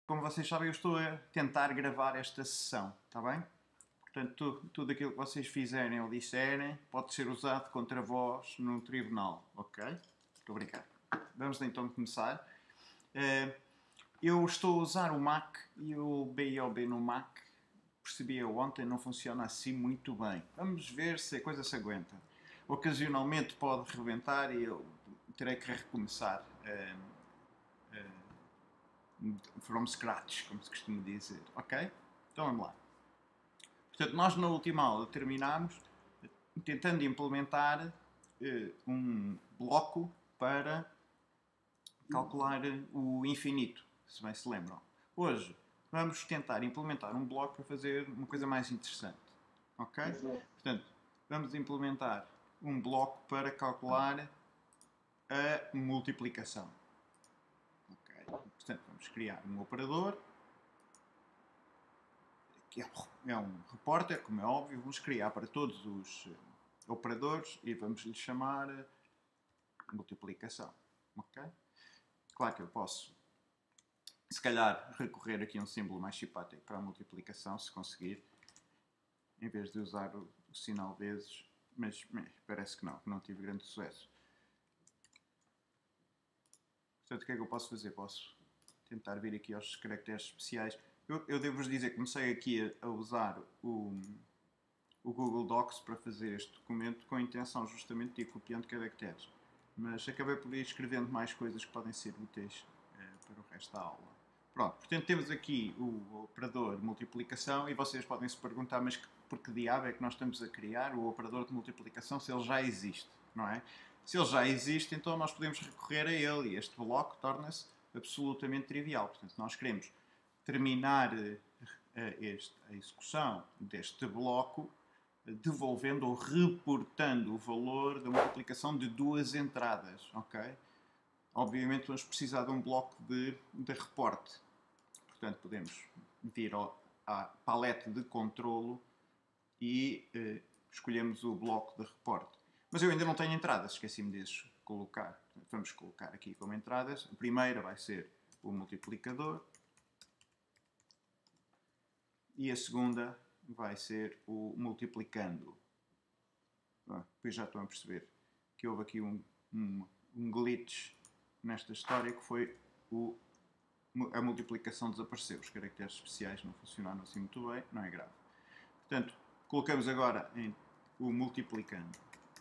Como vocês sabem, eu estou a tentar gravar esta sessão, está bem? Portanto, tudo aquilo que vocês fizerem ou disserem pode ser usado contra vós no tribunal, ok? Muito obrigado. Vamos então começar. Eu estou a usar o Mac e o BIOB no Mac, percebi ontem, não funciona assim muito bem. Vamos ver se a coisa se aguenta. Ocasionalmente pode rebentar e eu terei que recomeçar. From scratch, como se costuma dizer, ok? Então vamos lá. Portanto, nós na última aula terminámos tentando implementar um bloco para calcular o infinito, se bem se lembram. Hoje vamos tentar implementar um bloco para fazer uma coisa mais interessante, ok? Portanto, vamos implementar um bloco para calcular a multiplicação. Portanto, vamos criar um operador, que é um repórter, como é óbvio. Vamos criar para todos os operadores e vamos lhe chamar multiplicação. Okay? Claro que eu posso, se calhar, recorrer aqui a um símbolo mais simpático para a multiplicação, se conseguir, em vez de usar o sinal vezes, mas parece que não tive grande sucesso. Portanto, o que é que eu posso fazer? Posso tentar vir aqui aos caracteres especiais. Eu devo-vos dizer que comecei aqui a usar o Google Docs para fazer este documento com a intenção justamente de ir copiando caracteres. Mas acabei por ir escrevendo mais coisas que podem ser úteis para o resto da aula. Pronto, portanto temos aqui o operador de multiplicação e vocês podem se perguntar, mas por que diabo é que nós estamos a criar o operador de multiplicação se ele já existe, não é? Se ele já existe, então nós podemos recorrer a ele e este bloco torna-se absolutamente trivial. Portanto, nós queremos terminar a execução deste bloco devolvendo ou reportando o valor da multiplicação de duas entradas, ok? Obviamente vamos precisar de um bloco de reporte. Portanto, podemos vir à paleta de controlo e escolhemos o bloco de reporte. Mas eu ainda não tenho entradas, esqueci-me de colocar. Vamos colocar aqui como entradas. A primeira vai ser o multiplicador e a segunda vai ser o multiplicando. Depois já estão a perceber que houve aqui um glitch nesta história, que foi a multiplicação desapareceu. Os caracteres especiais não funcionaram assim muito bem, não é grave. Portanto, colocamos agora o multiplicando.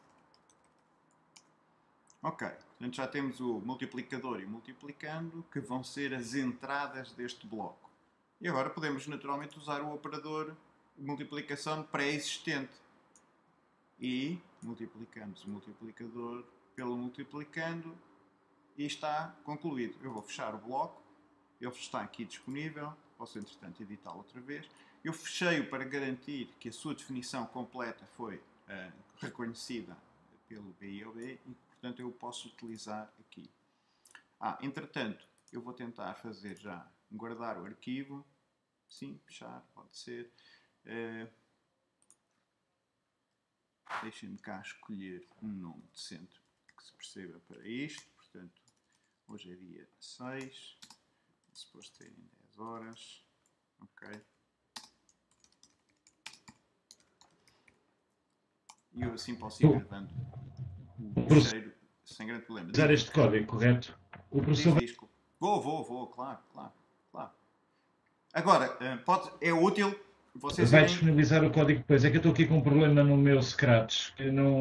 Ok, portanto já temos o multiplicador e o multiplicando, que vão ser as entradas deste bloco. E agora podemos naturalmente usar o operador de multiplicação pré-existente. E multiplicamos o multiplicador pelo multiplicando e está concluído. Eu vou fechar o bloco, ele está aqui disponível, posso entretanto editá-lo outra vez. Eu fechei-o para garantir que a sua definição completa foi reconhecida pelo BIOB e, portanto, eu posso utilizar aqui. Entretanto, eu vou tentar fazer já, guardar o arquivo. Sim, fechar, pode ser. Deixem-me cá escolher um nome decente que se perceba para isto. Portanto, hoje é dia 6, é suposto ter em 10 horas. Ok. E eu assim posso ir gravando o fecheiro sem grande problema. Usar este código, correto? O professor vou, claro. Agora, é útil vocês vai irem... disponibilizar o código depois. É que eu estou aqui com um problema no meu Scratch. Eu não...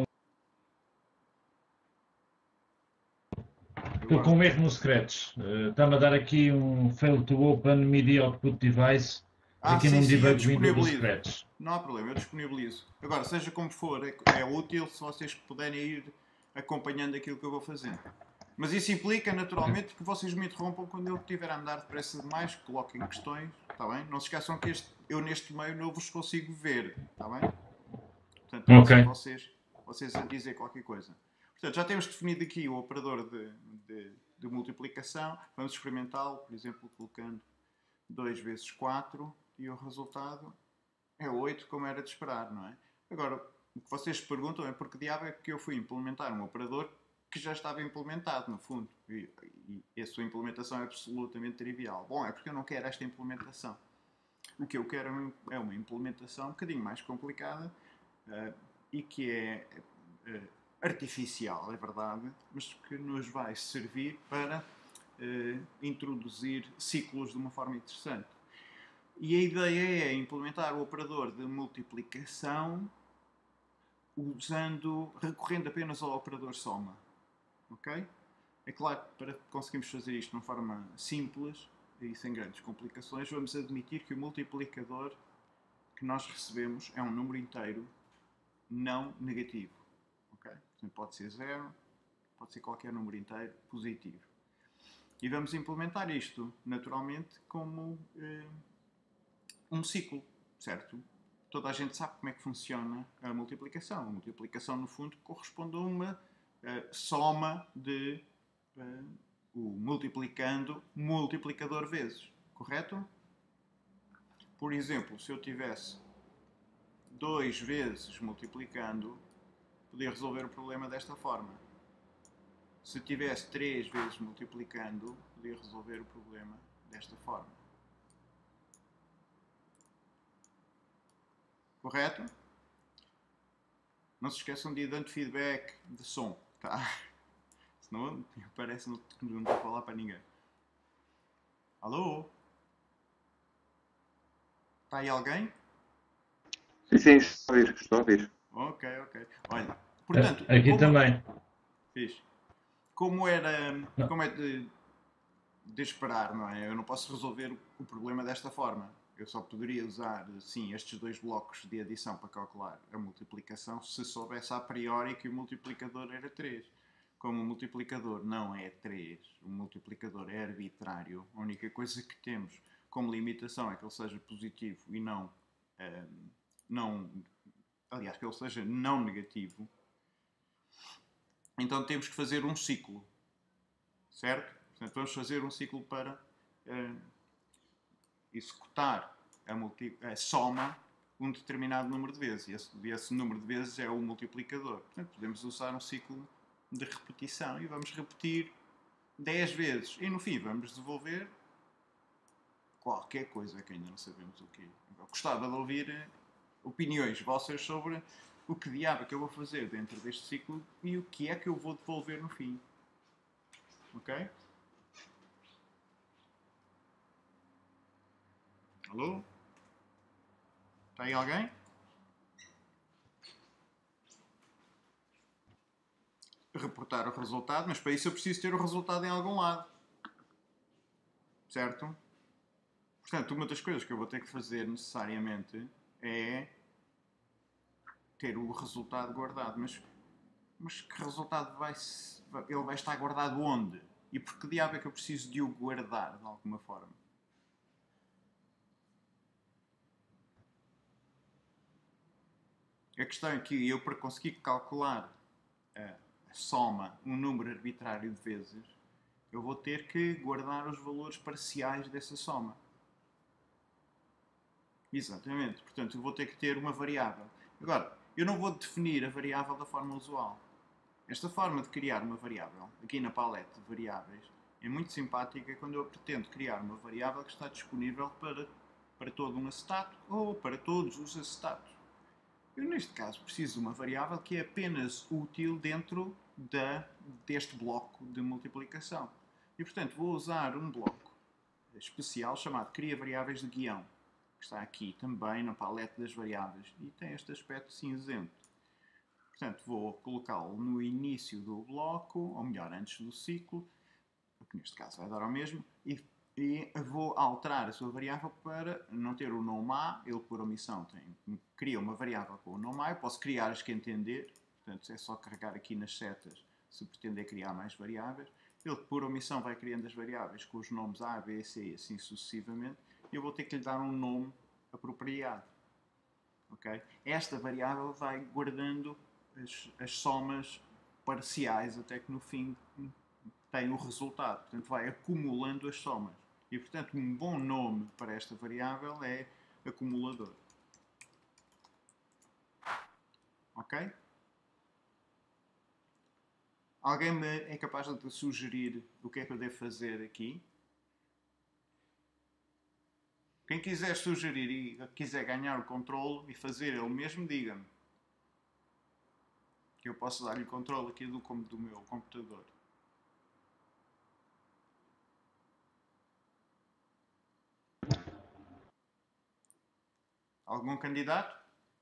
Estou com um erro no Scratch. Está-me a dar aqui um fail to open MIDI output device. Aqui num debug window do Scratch. Não há problema, eu disponibilizo. Agora, seja como for, é útil se vocês puderem ir acompanhando aquilo que eu vou fazendo. Mas isso implica, naturalmente, que vocês me interrompam quando eu estiver a andar depressa demais, coloquem questões, está bem? Não se esqueçam que eu neste meio não vos consigo ver, está bem? Portanto, ok. Vocês a dizer qualquer coisa. Portanto, já temos definido aqui o operador de multiplicação. Vamos experimentá-lo, por exemplo, colocando 2 vezes 4 e o resultado é 8, como era de esperar, não é? Agora, o que vocês se perguntam é por que diabo é que eu fui implementar um operador que já estava implementado, no fundo. E a sua implementação é absolutamente trivial. Bom, é porque eu não quero esta implementação. O que eu quero é uma implementação um bocadinho mais complicada e que é artificial, é verdade, mas que nos vai servir para introduzir ciclos de uma forma interessante. E a ideia é implementar o operador de multiplicação recorrendo apenas ao operador soma. Ok? É claro que para conseguirmos fazer isto de uma forma simples e sem grandes complicações, vamos admitir que o multiplicador que nós recebemos é um número inteiro não negativo. Okay? Portanto, pode ser 0, pode ser qualquer número inteiro positivo. E vamos implementar isto, naturalmente, como um ciclo, certo? Toda a gente sabe como é que funciona a multiplicação. A multiplicação, no fundo, corresponde a uma soma de o multiplicador vezes, correto? Por exemplo, se eu tivesse 2 vezes multiplicando, podia resolver o problema desta forma. Se tivesse 3 vezes multiplicando, podia resolver o problema desta forma. Correto? Não se esqueçam de ir dando feedback de som, tá? Senão parece que não estou a falar para ninguém. Alô? Está aí alguém? Sim, estou a ouvir. Ok. Olha, portanto... Aqui também. Fiz. Como é de esperar, não é? Eu não posso resolver o problema desta forma. Eu só poderia usar, sim, estes 2 blocos de adição para calcular a multiplicação se soubesse a priori que o multiplicador era 3. Como o multiplicador não é 3, o multiplicador é arbitrário, a única coisa que temos como limitação é que ele seja positivo e aliás, que ele seja não negativo, então temos que fazer um ciclo, certo? Portanto, vamos fazer um ciclo para executar a soma um determinado número de vezes. E esse número de vezes é o multiplicador. Portanto, podemos usar um ciclo de repetição e vamos repetir 10 vezes. E no fim vamos devolver qualquer coisa que ainda não sabemos o que é. Eu gostava de ouvir opiniões vossas sobre o que diabo é que eu vou fazer dentro deste ciclo e o que é que eu vou devolver no fim. Ok? Alô? Está aí alguém? Reportar o resultado, mas para isso eu preciso ter o resultado em algum lado. Certo? Portanto, uma das coisas que eu vou ter que fazer necessariamente é ter o resultado guardado. Mas que resultado ele vai estar guardado onde? E por que diabo é que eu preciso de o guardar de alguma forma? A questão é que eu, para conseguir calcular a soma um número arbitrário de vezes, eu vou ter que guardar os valores parciais dessa soma. Exatamente. Portanto, eu vou ter que ter uma variável. Agora, eu não vou definir a variável da forma usual. Esta forma de criar uma variável, aqui na paleta de variáveis, é muito simpática quando eu pretendo criar uma variável que está disponível para todo um acetato ou para todos os acetatos. Eu, neste caso, preciso de uma variável que é apenas útil dentro deste bloco de multiplicação. E, portanto, vou usar um bloco especial chamado Cria Variáveis de Guião, que está aqui também na paleta das variáveis e tem este aspecto cinzento. Portanto, vou colocá-lo no início do bloco, ou melhor, antes do ciclo, que neste caso vai dar ao mesmo, e vou alterar a sua variável para não ter o nome A. Ele, por omissão, cria uma variável com o nome A. Eu posso criar as que entender, portanto, é só carregar aqui nas setas se pretender criar mais variáveis. Ele, por omissão, vai criando as variáveis com os nomes A, B, C e assim sucessivamente. E eu vou ter que lhe dar um nome apropriado. Okay? Esta variável vai guardando as somas parciais até que no fim tem o resultado. Portanto, vai acumulando as somas. E, portanto, um bom nome para esta variável é acumulador. Ok? Alguém me é capaz de sugerir o que é que eu devo fazer aqui? Quem quiser sugerir e quiser ganhar o controle e fazer ele mesmo, diga-me. Que eu posso dar-lhe o controle aqui do meu computador. Algum candidato?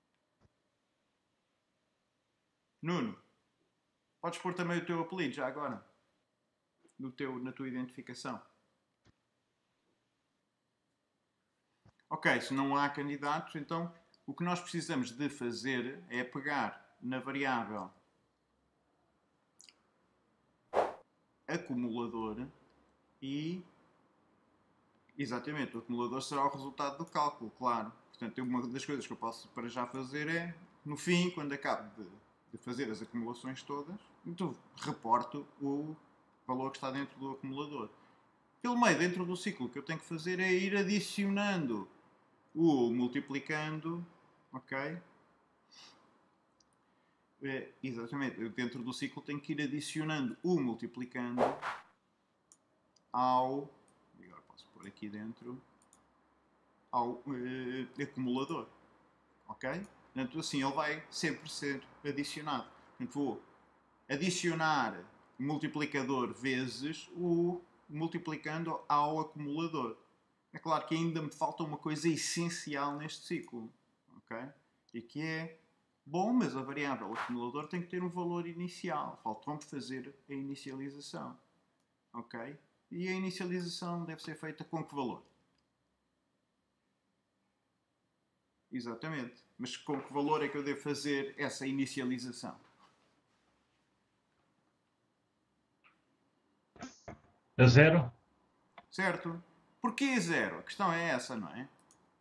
Nuno, podes pôr também o teu apelido já agora? Na tua identificação. Ok, se não há candidatos, então o que nós precisamos de fazer é pegar na variável acumulador e... Exatamente, o acumulador será o resultado do cálculo, claro. Portanto, uma das coisas que eu posso para já fazer é, no fim, quando acabo de fazer as acumulações todas, então reporto o valor que está dentro do acumulador. Pelo meio, dentro do ciclo, o que eu tenho que fazer é ir adicionando o multiplicando, ok? Exatamente, eu dentro do ciclo tenho que ir adicionando o multiplicando ao, agora posso pôr aqui dentro, ao acumulador, ok? Portanto, assim ele vai sempre ser adicionado. Portanto, vou adicionar o multiplicador vezes o multiplicando ao acumulador. É claro que ainda me falta uma coisa essencial neste ciclo, ok? E que é, bom, mas a variável acumulador tem que ter um valor inicial. Faltou-me fazer a inicialização, ok? E a inicialização deve ser feita com que valor? Exatamente. Mas com que valor é que eu devo fazer essa inicialização? A 0? Certo? Porquê 0? A questão é essa, não é?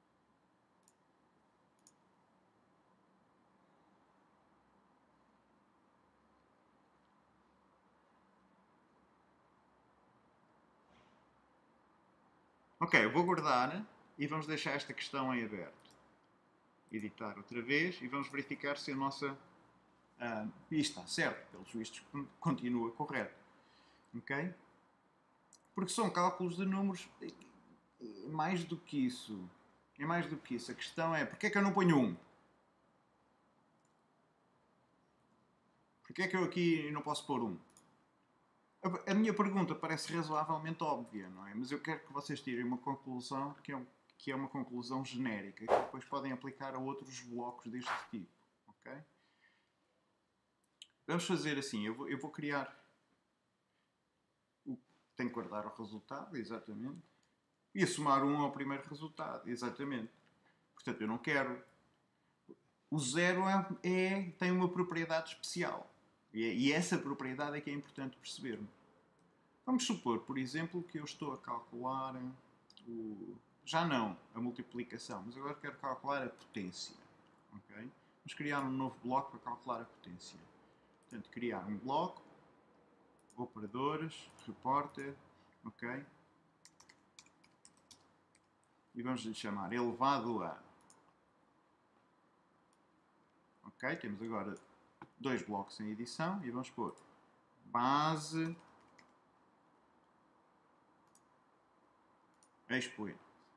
Ok, eu vou guardar e vamos deixar esta questão em aberto. Editar outra vez e vamos verificar se a nossa... isto está certo, pelos vistos continua correto. Ok? Porque são cálculos de números... É mais do que isso. É mais do que isso. A questão é, porquê é que eu não ponho 1? Porquê é que eu aqui não posso pôr 1? A minha pergunta parece razoavelmente óbvia, não é? Mas eu quero que vocês tirem uma conclusão que é uma conclusão genérica, que depois podem aplicar a outros blocos deste tipo, ok? Vamos fazer assim, eu vou criar... Tenho que guardar o resultado, exatamente. E a somar 1 ao primeiro resultado, exatamente. Portanto, eu não quero... O 0 tem uma propriedade especial. E essa propriedade é que é importante percebermos. Vamos supor, por exemplo, que eu estou a calcular já não a multiplicação, mas agora quero calcular a potência. Okay? Vamos criar um novo bloco para calcular a potência. Portanto, criar um bloco, operadores, repórter, ok? E vamos lhe chamar elevado a. Ok? Temos agora 2 blocos em edição e vamos pôr base expoente.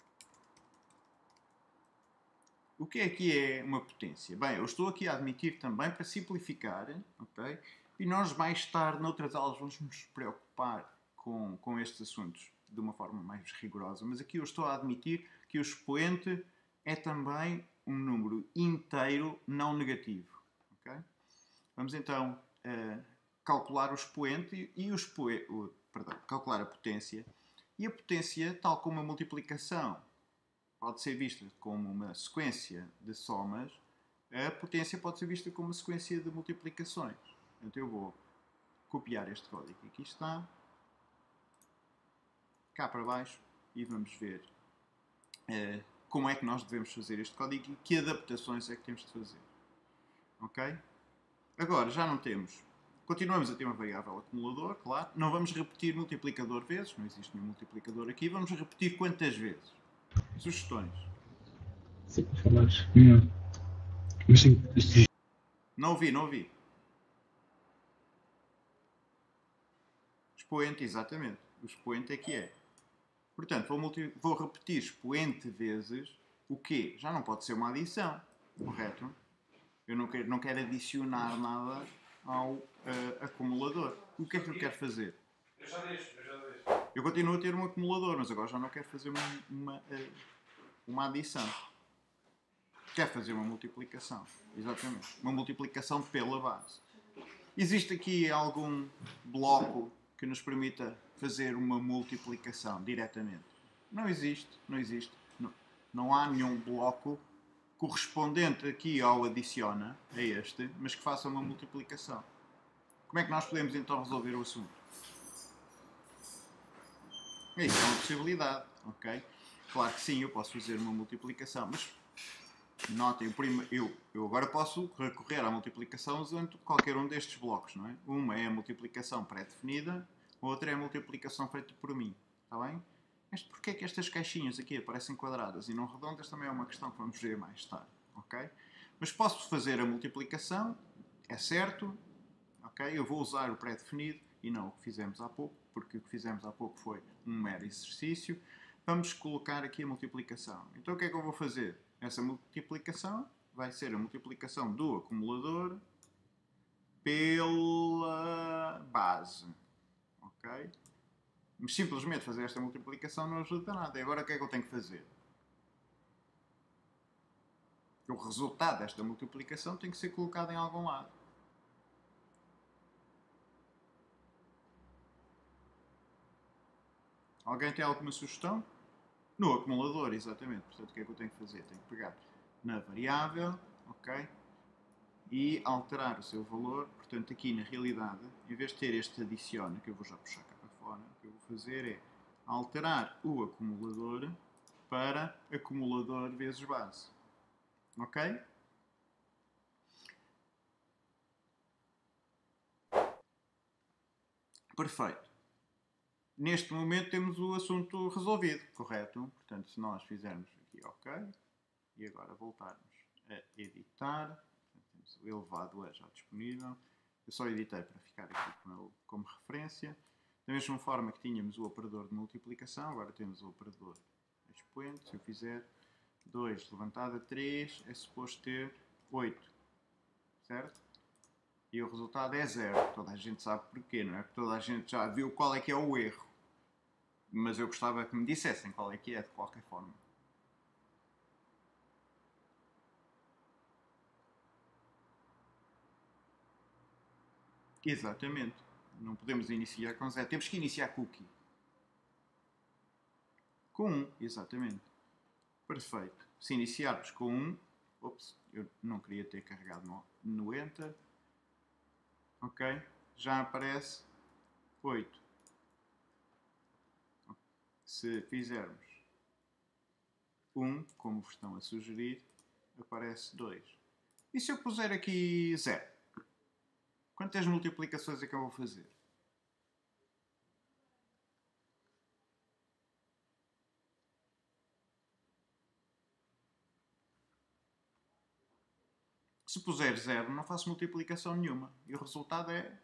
O que é uma potência? Bem, eu estou aqui a admitir também para simplificar, ok? E nós mais tarde, noutras aulas, vamos nos preocupar com estes assuntos de uma forma mais rigorosa. Mas aqui eu estou a admitir que o expoente é também um número inteiro não negativo, ok? Vamos então calcular o expoente e calcular a potência. E a potência, tal como a multiplicação pode ser vista como uma sequência de somas, a potência pode ser vista como uma sequência de multiplicações. Então eu vou copiar este código que aqui está, cá para baixo, e vamos ver como é que nós devemos fazer este código e que adaptações é que temos de fazer. Ok? Agora já não temos... Continuamos a ter uma variável acumulador, claro. Não vamos repetir multiplicador vezes, não existe nenhum multiplicador aqui. Vamos repetir quantas vezes? Sugestões. Não ouvi. Expoente, exatamente. O expoente é que é. Portanto, vou repetir expoente vezes o quê? Já não pode ser uma adição, correto? Eu não quero adicionar nada ao acumulador. O que é que eu quero fazer? Eu já deixo. Eu continuo a ter um acumulador, mas agora já não quero fazer uma adição. Quero fazer uma multiplicação. Exatamente. Uma multiplicação pela base. Existe aqui algum bloco que nos permita fazer uma multiplicação diretamente? Não existe. Não há nenhum bloco correspondente aqui ao adiciona, a este, mas que faça uma multiplicação. Como é que nós podemos então resolver o assunto? Isso é uma possibilidade, ok? Claro que sim, eu posso fazer uma multiplicação, mas notem, eu agora posso recorrer à multiplicação usando qualquer um destes blocos, não é? Uma é a multiplicação pré-definida, outra é a multiplicação feita por mim, está bem? Mas porquê é que estas caixinhas aqui aparecem quadradas e não redondas também é uma questão que vamos ver mais tarde, ok? Mas posso fazer a multiplicação, é certo, ok? Eu vou usar o pré-definido e não o que fizemos há pouco, porque o que fizemos há pouco foi um mero exercício. Vamos colocar aqui a multiplicação. Então o que é que eu vou fazer? Essa multiplicação vai ser a multiplicação do acumulador pela base, ok? Mas simplesmente fazer esta multiplicação não ajuda nada. E agora o que é que eu tenho que fazer? O resultado desta multiplicação tem que ser colocado em algum lado. Alguém tem alguma sugestão? No acumulador, exatamente. Portanto, o que é que eu tenho que fazer? Tenho que pegar na variável, ok? E alterar o seu valor. Portanto, aqui na realidade, em vez de ter este adiciona, que eu vou já puxar cá para fora, o que eu vou fazer é alterar o acumulador para acumulador vezes base. Ok? Perfeito. Neste momento temos o assunto resolvido, correto? Portanto, se nós fizermos aqui OK, e agora voltarmos a editar, portanto, temos o elevado a já disponível. Eu só editei para ficar aqui com ele como referência. Da mesma forma que tínhamos o operador de multiplicação, agora temos o operador expoente. Se eu fizer 2 levantado a 3, é suposto ter 8, certo? E o resultado é 0. Toda a gente sabe porquê, não é? Porque toda a gente já viu qual é que é o erro. Mas eu gostava que me dissessem qual é que é, de qualquer forma. Exatamente. Não podemos iniciar com 0. Temos que iniciar cookie. Com 1, exatamente. Perfeito. Se iniciarmos com 1... Ops, eu não queria ter carregado no Enter. Ok? Já aparece 8. Se fizermos 1, como vos estão a sugerir, aparece 2. E se eu puser aqui 0? Quantas multiplicações é que eu vou fazer? Se puser 0, não faço multiplicação nenhuma. E o resultado é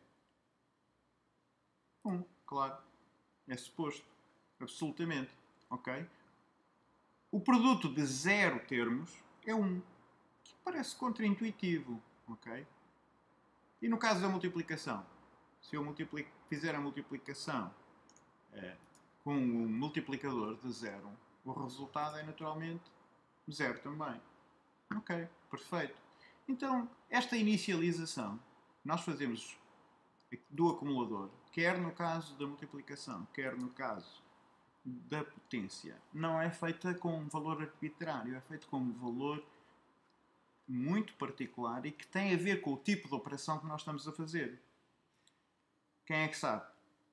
1, claro. É suposto. Absolutamente. Ok? O produto de 0 termos é 1. Que parece contraintuitivo. Ok? E no caso da multiplicação? Se eu fizer a multiplicação com um multiplicador de 0, o resultado é naturalmente 0 também. Ok, perfeito. Então, esta inicialização nós fazemos do acumulador, quer no caso da multiplicação, quer no caso da potência, não é feita com um valor arbitrário, é feito com um valor muito particular e que tem a ver com o tipo de operação que nós estamos a fazer. Quem é que sabe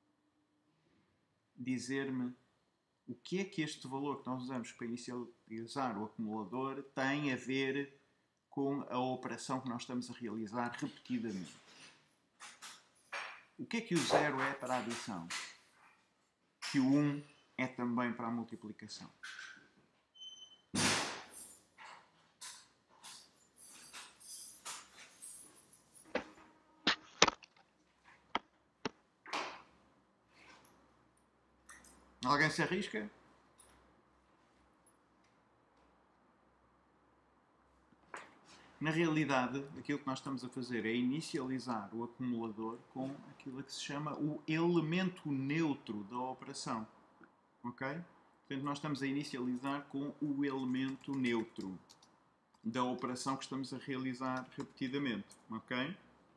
dizer-me o que é que este valor que nós usamos para inicializar o acumulador tem a ver com a operação que nós estamos a realizar repetidamente? O que é que o 0 é para a adição? Que o 1 é também para a multiplicação. Alguém se arrisca? Na realidade, aquilo que nós estamos a fazer é inicializar o acumulador com aquilo que se chama o elemento neutro da operação. Ok? Portanto, nós estamos a inicializar com o elemento neutro da operação que estamos a realizar repetidamente. Ok?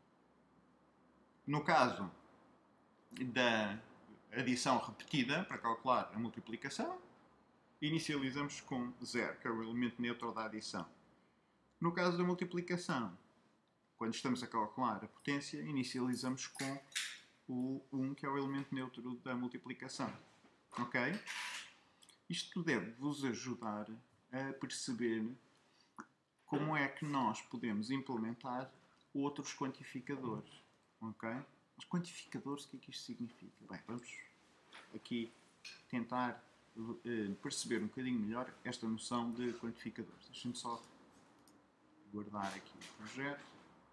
No caso da adição repetida, para calcular a multiplicação, inicializamos com 0, que é o elemento neutro da adição. No caso da multiplicação, quando estamos a calcular a potência, inicializamos com o 1, que é o elemento neutro da multiplicação. Ok? Isto deve vos ajudar a perceber como é que nós podemos implementar outros quantificadores. Ok? Os quantificadores, o que é que isto significa? Bem, vamos aqui tentar perceber um bocadinho melhor esta noção de quantificadores. Deixem-me só guardar aqui o projeto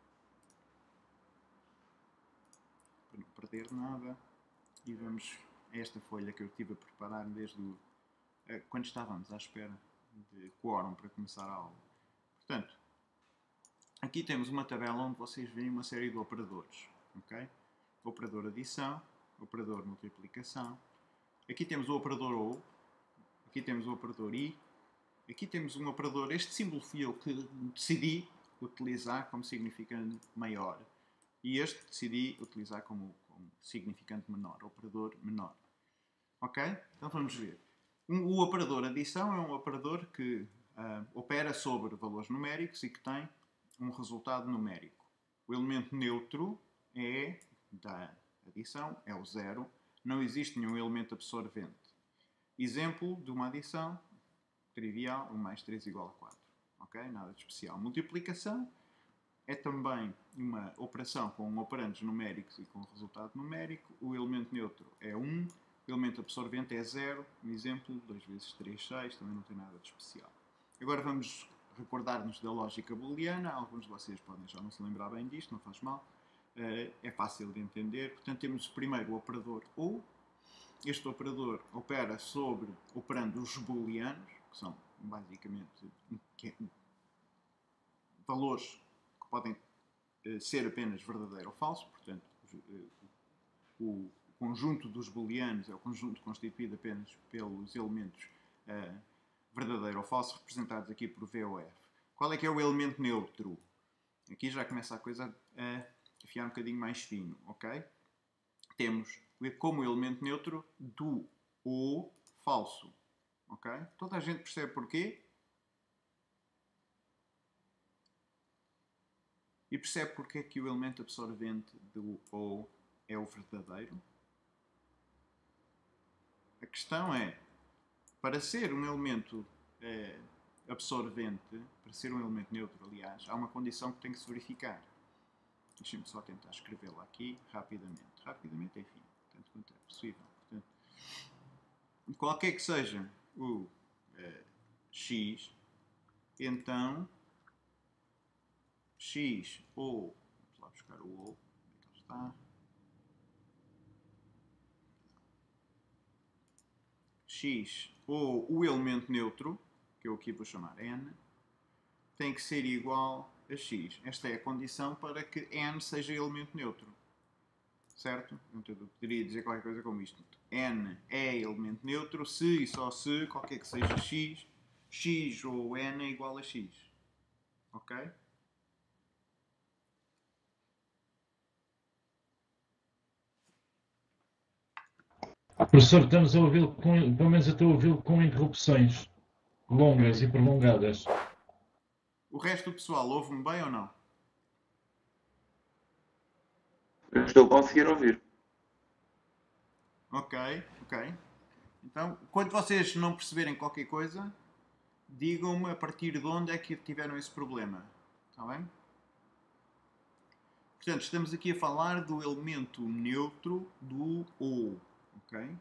para não perder nada e vamos a esta folha que eu estive a preparar desde quando estávamos à espera de quórum para começar a aula. Portanto, aqui temos uma tabela onde vocês veem uma série de operadores. Okay? Operador adição, operador multiplicação. Aqui temos o operador OU, aqui temos o operador I, aqui temos um operador, este símbolo fui eu que decidi utilizar como significante maior e este decidi utilizar como significante menor, operador menor. Ok? Então vamos ver. O operador adição é um operador que opera sobre valores numéricos e que tem um resultado numérico. O elemento neutro da adição é o 0. Não existe nenhum elemento absorvente. Exemplo de uma adição trivial, 1 mais 3 igual a 4. Ok? Nada de especial. Multiplicação é também uma operação com operandos numéricos e com resultado numérico. O elemento neutro é 1. O elemento absorvente é 0. Um exemplo, 2 vezes 3, 6. Também não tem nada de especial. Agora vamos recordar-nos da lógica booleana. Alguns de vocês podem já não se lembrar bem disto, não faz mal. É fácil de entender. Portanto, temos primeiro o operador OU. Este operador opera sobre operandos booleanos, que são basicamente valores que podem ser apenas verdadeiro ou falso. Portanto, o conjunto dos booleanos é o conjunto constituído apenas pelos elementos verdadeiro ou falso, representados aqui por V ou F. Qual é que é o elemento neutro? Aqui já começa a coisa a afiar um bocadinho mais fino, ok? Temos como elemento neutro do ou falso, ok? Toda a gente percebe porquê? E percebe porque é que o elemento absorvente do ou é o verdadeiro? A questão é, para ser um elemento absorvente, para ser um elemento neutro, aliás, há uma condição que tem que se verificar. Deixem-me só tentar escrevê-la aqui rapidamente. Rapidamente, enfim, tanto quanto é possível. Portanto, qualquer que seja o x, então x ou, vamos lá buscar o ou, onde é que ele está? X ou o elemento neutro, que eu aqui vou chamar n, tem que ser igual a x. Esta é a condição para que n seja elemento neutro. Certo? Então eu poderia dizer qualquer coisa como isto. N é elemento neutro se e só se qualquer que seja x, x ou n é igual a x. Ok? Professor, estamos a ouvi-lo, pelo menos eu estou a ouvi-lo com interrupções longas e prolongadas. O resto do pessoal ouve-me bem ou não? Eu estou a conseguir ouvir. Ok. Então, quando vocês não perceberem qualquer coisa, digam-me a partir de onde é que tiveram esse problema. Está bem? Portanto, estamos aqui a falar do elemento neutro do OU. Ok?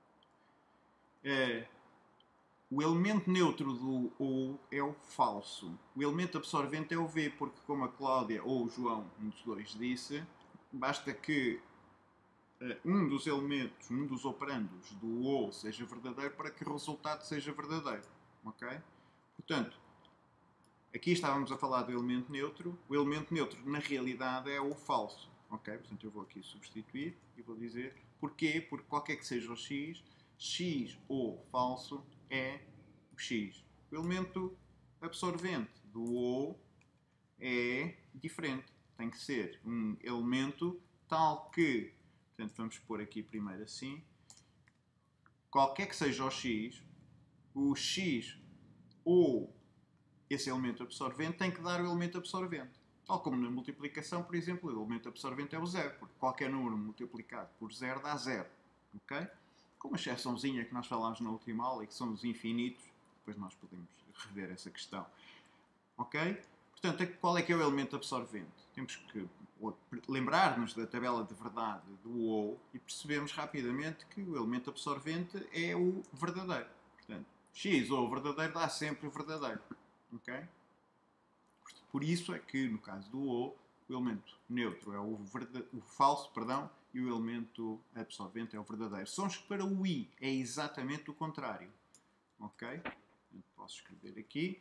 O elemento neutro do OU é o falso. O elemento absorvente é o V, porque como a Cláudia ou o João, um dos dois, disse, basta que um dos elementos, um dos operandos do ou seja verdadeiro para que o resultado seja verdadeiro. Ok? Portanto, aqui estávamos a falar do elemento neutro. O elemento neutro, na realidade, é o falso. Ok? Portanto, eu vou aqui substituir e vou dizer porquê? Porque qualquer que seja o x, x ou falso é o x. O elemento absorvente do ou é diferente. Tem que ser um elemento tal que, portanto, vamos pôr aqui primeiro assim, qualquer que seja o x ou esse elemento absorvente tem que dar o elemento absorvente. Tal como na multiplicação, por exemplo, o elemento absorvente é o zero, porque qualquer número multiplicado por zero dá zero. Ok? Com uma exceçãozinha que nós falámos na última aula e que são os infinitos, depois nós podemos rever essa questão. Ok? Portanto, qual é que é o elemento absorvente? Temos que lembrar-nos da tabela de verdade do ou e percebemos rapidamente que o elemento absorvente é o verdadeiro. Portanto, x ou verdadeiro dá sempre o verdadeiro. Ok? Por isso é que, no caso do ou, o elemento neutro é o falso, perdão, e o elemento absorvente é o verdadeiro. Só que para o i é exatamente o contrário. Ok? Posso escrever aqui.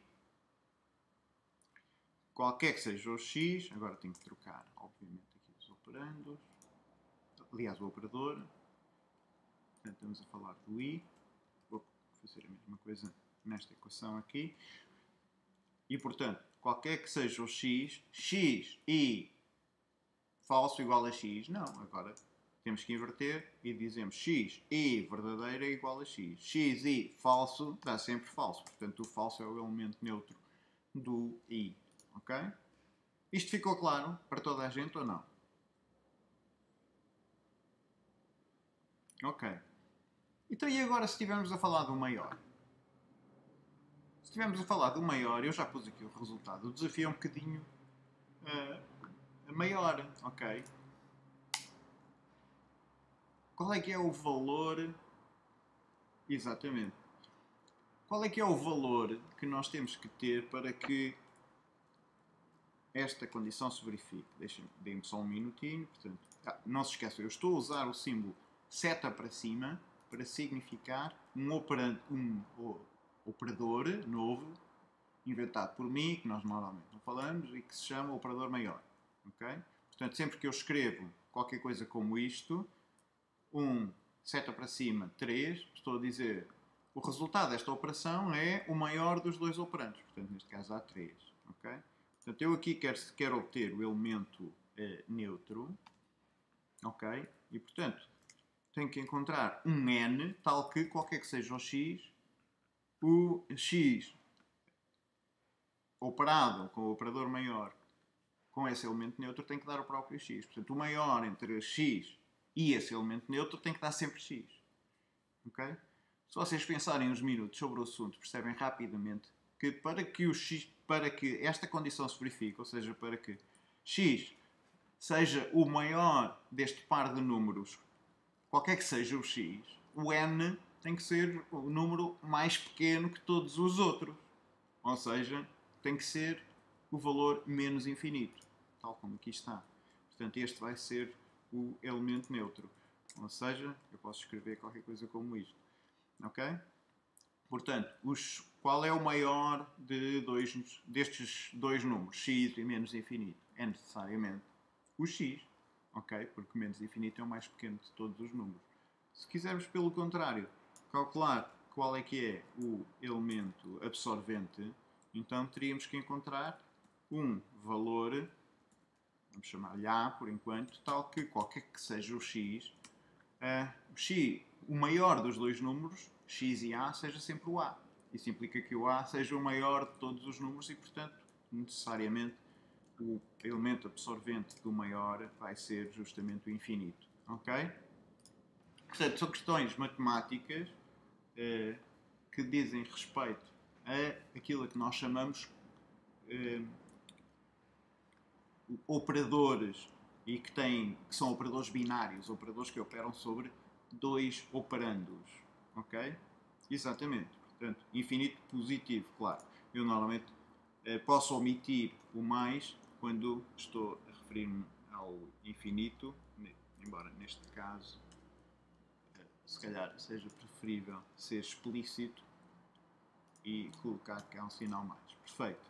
Qualquer que seja o x, agora tenho que trocar, obviamente, aqui os operandos. Aliás, o operador. Portanto, estamos a falar do i. Vou fazer a mesma coisa nesta equação aqui. E, portanto, qualquer que seja o x, x e falso igual a x. Não, agora temos que inverter e dizemos x e verdadeiro é igual a x. X e falso dá sempre falso. Portanto, o falso é o elemento neutro do i. Ok? Isto ficou claro para toda a gente ou não? Ok. Então, e agora se estivermos a falar do maior? Se estivermos a falar do maior, eu já pus aqui o resultado. O desafio é um bocadinho maior, ok? Qual é que é o valor? Exatamente. Qual é que é o valor que nós temos que ter para que esta condição se verifique? Deem-me só um minutinho. Portanto, não se esqueçam, eu estou a usar o símbolo seta para cima para significar um operador novo, inventado por mim, que nós normalmente não falamos, e que se chama operador maior. Okay? Portanto, sempre que eu escrevo qualquer coisa como isto, seta para cima, 3, estou a dizer o resultado desta operação é o maior dos dois operandos. Portanto, neste caso há 3. Okay? Portanto, eu aqui quero obter o elemento neutro. Ok? E, portanto, tenho que encontrar um n, tal que qualquer que seja o x operado com o operador maior com esse elemento neutro tem que dar o próprio x. Portanto, o maior entre x e esse elemento neutro tem que dar sempre x. Ok? Se vocês pensarem uns minutos sobre o assunto, percebem rapidamente que para que esta condição se verifique, ou seja, para que x seja o maior deste par de números, qualquer que seja o x, o n tem que ser o número mais pequeno que todos os outros. Ou seja, tem que ser o valor menos infinito, tal como aqui está. Portanto, este vai ser o elemento neutro. Ou seja, eu posso escrever qualquer coisa como isto. Ok? Portanto, qual é o maior destes dois números, x e menos infinito? É necessariamente o x. Ok? Porque menos infinito é o mais pequeno de todos os números. Se quisermos, pelo contrário, calcular qual é que é o elemento absorvente, então teríamos que encontrar um valor, vamos chamar-lhe A por enquanto, tal que qualquer que seja o x, o maior dos dois números, x e A, seja sempre o A. Isso implica que o A seja o maior de todos os números e, portanto, necessariamente o elemento absorvente do maior vai ser justamente o infinito. Ok? Portanto, são questões matemáticas que dizem respeito a aquilo que nós chamamos operadores e que são operadores binários, operadores que operam sobre dois operandos. Ok? Exatamente. Portanto, infinito positivo, claro. Eu normalmente posso omitir o mais quando estou a referir-me ao infinito, embora neste caso se calhar seja preferível ser explícito e colocar cá um sinal mais. Perfeito.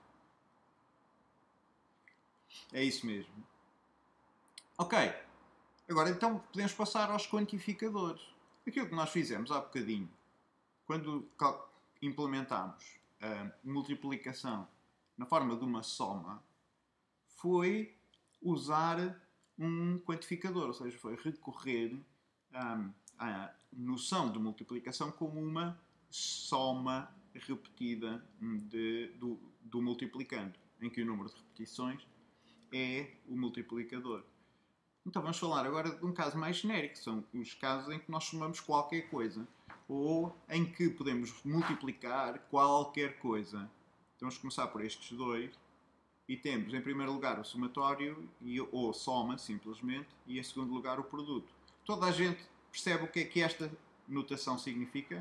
É isso mesmo. Ok. Agora então podemos passar aos quantificadores. Aquilo que nós fizemos há bocadinho, quando implementámos a multiplicação na forma de uma soma, foi usar um quantificador, ou seja, foi recorrer à noção de multiplicação como uma soma repetida do multiplicando, em que o número de repetições é o multiplicador. Então vamos falar agora de um caso mais genérico, são os casos em que nós somamos qualquer coisa, ou em que podemos multiplicar qualquer coisa. Então vamos começar por estes dois, e temos em primeiro lugar o somatório, ou soma, simplesmente, e em segundo lugar o produto. Toda a gente percebe o que é que esta notação significa?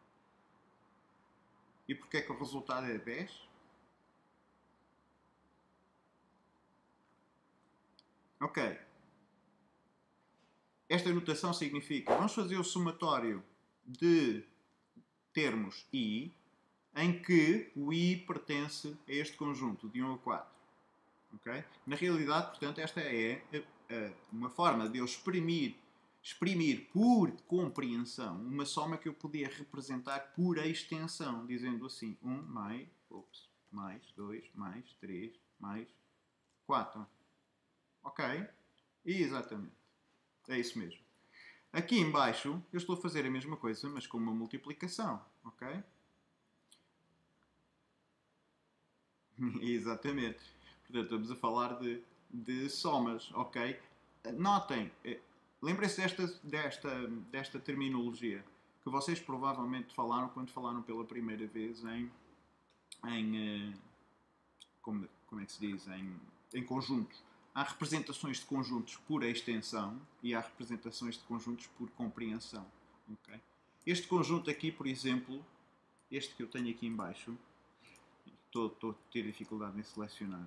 E porque é que o resultado é 10? Ok. Esta notação significa, vamos fazer o somatório de termos i, em que o i pertence a este conjunto de 1 a 4. Okay? Na realidade, portanto, esta é uma forma de eu exprimir por compreensão uma soma que eu podia representar por extensão, dizendo assim, 1 mais 2 mais 3 mais 4. Ok? Exatamente. É isso mesmo. Aqui em baixo eu estou a fazer a mesma coisa, mas com uma multiplicação. Ok? Exatamente. Portanto, estamos a falar de somas. Ok? Notem, lembrem-se desta terminologia que vocês provavelmente falaram quando falaram pela primeira vez como é que se diz? Em conjuntos. Há representações de conjuntos por extensão e há representações de conjuntos por compreensão. Okay? Este conjunto aqui, por exemplo, este que eu tenho aqui em baixo, estou a ter dificuldade em selecionar.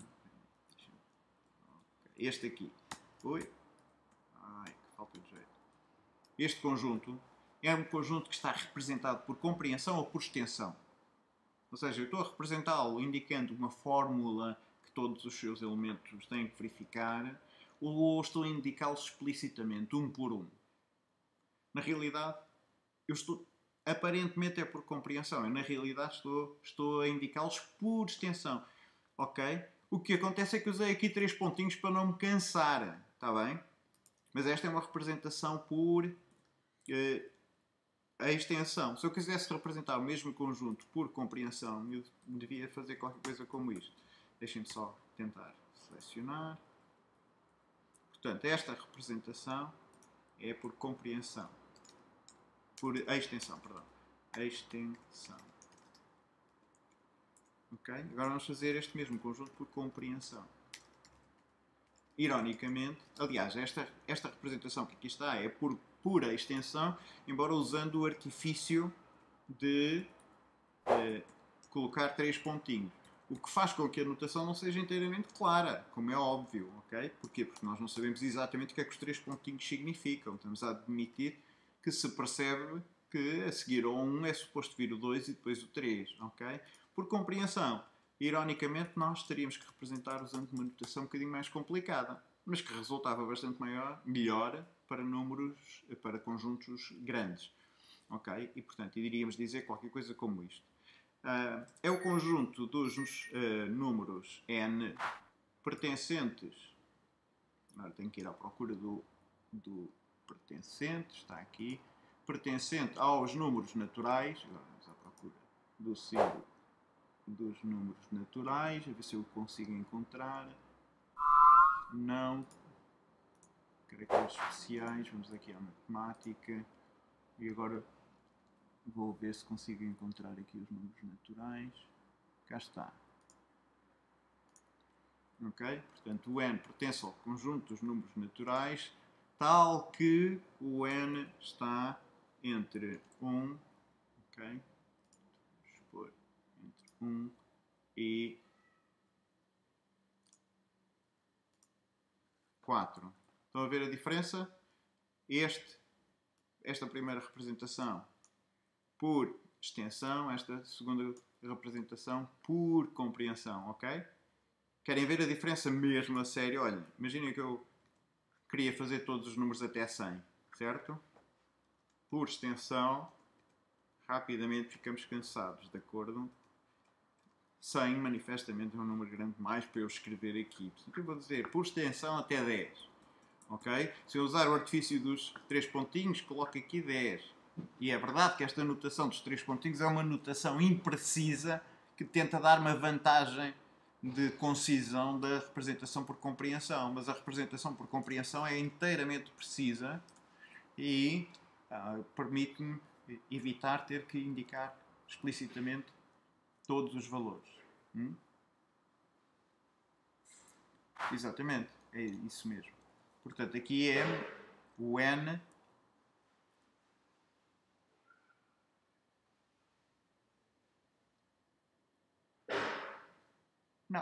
Este aqui. Oi? Ai, que falta de jeito. Este conjunto é um conjunto que está representado por compreensão ou por extensão. Ou seja, eu estou a representá-lo indicando uma fórmula que todos os seus elementos têm que verificar, ou estou a indicá-los explicitamente, um por um. Na realidade, aparentemente é por compreensão, e na realidade estou a indicá-los por extensão. Ok? O que acontece é que usei aqui 3 pontinhos para não me cansar. Está bem? Mas esta é uma representação por a extensão. Se eu quisesse representar o mesmo conjunto por compreensão, eu devia fazer qualquer coisa como isto. Deixem-me só tentar selecionar. Portanto, esta representação é por compreensão. Por extensão, perdão. Extensão. Ok? Agora vamos fazer este mesmo conjunto por compreensão. Ironicamente, aliás, esta representação que aqui está é por pura extensão, embora usando o artifício de colocar 3 pontinhos. O que faz com que a notação não seja inteiramente clara, como é óbvio, ok? Porquê? Porque nós não sabemos exatamente o que é que os 3 pontinhos significam. Estamos a admitir que se percebe que a seguir ao 1 é suposto vir o 2 e depois o 3, ok? Por compreensão, ironicamente, nós teríamos que representar usando uma notação um bocadinho mais complicada, mas que resultava bastante melhor para conjuntos grandes. Ok? E, portanto, iríamos dizer qualquer coisa como isto. É o conjunto dos números n pertencentes. Agora tenho que ir à procura do pertencente, está aqui. Pertencente aos números naturais. Agora vamos à procura do símbolo dos números naturais, a ver se eu consigo encontrar. Não. Caracteres especiais, vamos aqui à matemática e agora vou ver se consigo encontrar aqui os números naturais. Cá está. Ok? Portanto, o n pertence ao conjunto dos números naturais, tal que o n está entre 1, ok? Vamos pôr entre 1 e 4. Estão a ver a diferença? esta primeira representação por extensão, esta segunda representação por compreensão, ok? Querem ver a diferença mesmo a sério? Olha, imaginem que eu queria fazer todos os números até 100, certo? Por extensão, rapidamente ficamos cansados, de acordo? 100 manifestamente é um número grande demais para eu escrever aqui. Portanto, eu vou dizer por extensão até 10. Ok? Se eu usar o artifício dos 3 pontinhos, coloco aqui 10. E é verdade que esta notação dos 3 pontinhos é uma notação imprecisa que tenta dar uma vantagem de concisão da representação por compreensão. Mas a representação por compreensão é inteiramente precisa e permite-me evitar ter que indicar explicitamente todos os valores. Exatamente, é isso mesmo. Portanto, aqui é o N não.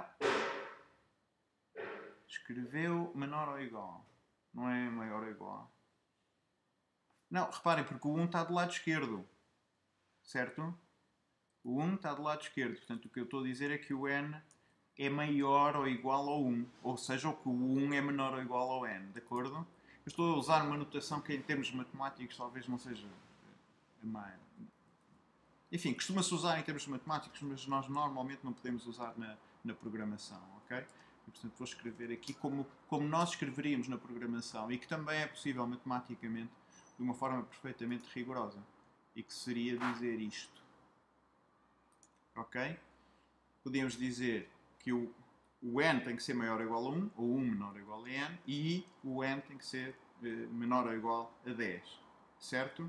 Escreveu menor ou igual. Não é maior ou igual. Não, reparem, porque o 1 está do lado esquerdo. Certo? O 1 está do lado esquerdo. Portanto, o que eu estou a dizer é que o N é maior ou igual ao 1. Ou seja, que o 1 é menor ou igual ao N. De acordo? Eu estou a usar uma notação que em termos matemáticos talvez não seja a mais... Enfim, costuma-se usar em termos matemáticos, mas nós normalmente não podemos usar na programação, ok? E, portanto, vou escrever aqui como nós escreveríamos na programação e que também é possível matematicamente de uma forma perfeitamente rigorosa. E que seria dizer isto. Ok? Podíamos dizer que o N tem que ser maior ou igual a 1, ou 1 menor ou igual a N, e o N tem que ser menor ou igual a 10. Certo?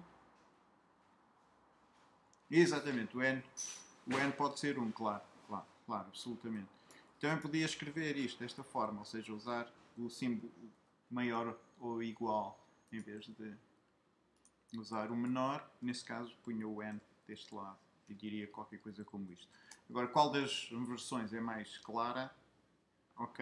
Exatamente, o N pode ser 1, claro, absolutamente. Também podia escrever isto desta forma, ou seja, usar o símbolo maior ou igual, em vez de usar o menor, nesse caso punha o N deste lado e diria qualquer coisa como isto. Agora, qual das versões é mais clara? Ok,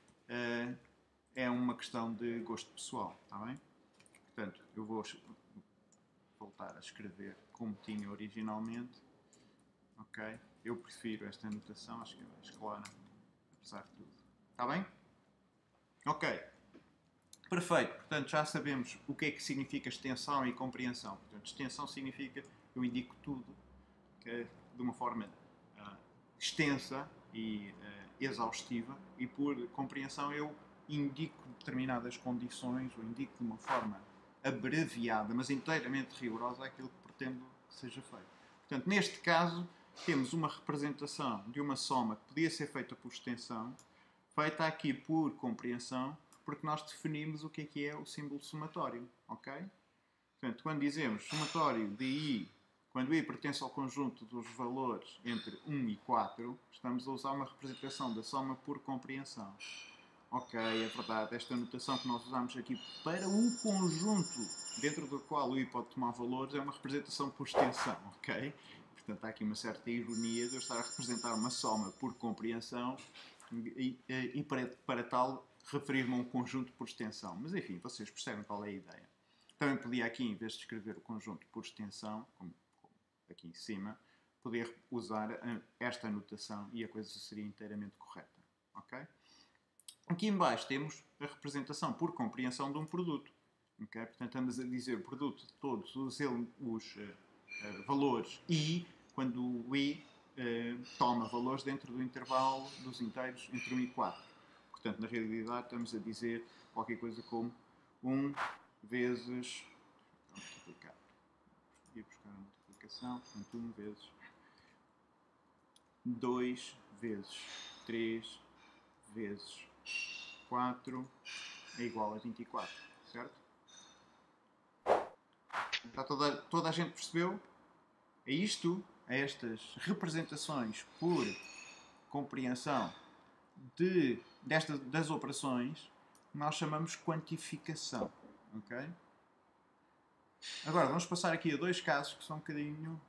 é uma questão de gosto pessoal, está bem? Portanto, eu vou voltar a escrever como tinha originalmente. Ok? Eu prefiro esta anotação, acho que é mais clara, apesar de tudo. Está bem? Ok. Perfeito. Portanto, já sabemos o que é que significa extensão e compreensão. Portanto, extensão significa que eu indico tudo que de uma forma extensa e exaustiva, e por compreensão eu indico determinadas condições, ou indico de uma forma abreviada, mas inteiramente rigorosa, aquilo que pretendo que seja feito. Portanto, neste caso, temos uma representação de uma soma que podia ser feita por extensão, feita aqui por compreensão, porque nós definimos o que é o símbolo somatório, ok? Portanto, quando dizemos somatório de I, quando I pertence ao conjunto dos valores entre 1 e 4, estamos a usar uma representação da soma por compreensão. Ok, é verdade, esta notação que nós usamos aqui para um conjunto dentro do qual o I pode tomar valores é uma representação por extensão, ok? Portanto, há aqui uma certa ironia de eu estar a representar uma soma por compreensão e para tal referir-me a um conjunto por extensão. Mas enfim, vocês percebem qual é a ideia. Também podia aqui, em vez de escrever o conjunto por extensão, como aqui em cima, poder usar esta notação e a coisa seria inteiramente correta. Ok? Aqui em baixo temos a representação por compreensão de um produto. Okay? Portanto, estamos a dizer o produto de todos os valores I, quando o I toma valores dentro do intervalo dos inteiros entre 1 e 4. Portanto, na realidade, estamos a dizer qualquer coisa como 1 vezes... Vamos multiplicar. Ia buscar a multiplicação. Portanto, 1 vezes 2 vezes 3 vezes 4 é igual a 24, certo? Está toda a gente percebeu? É isto, a estas representações por compreensão das operações, nós chamamos quantificação. Okay? Agora, vamos passar aqui a dois casos que são um bocadinho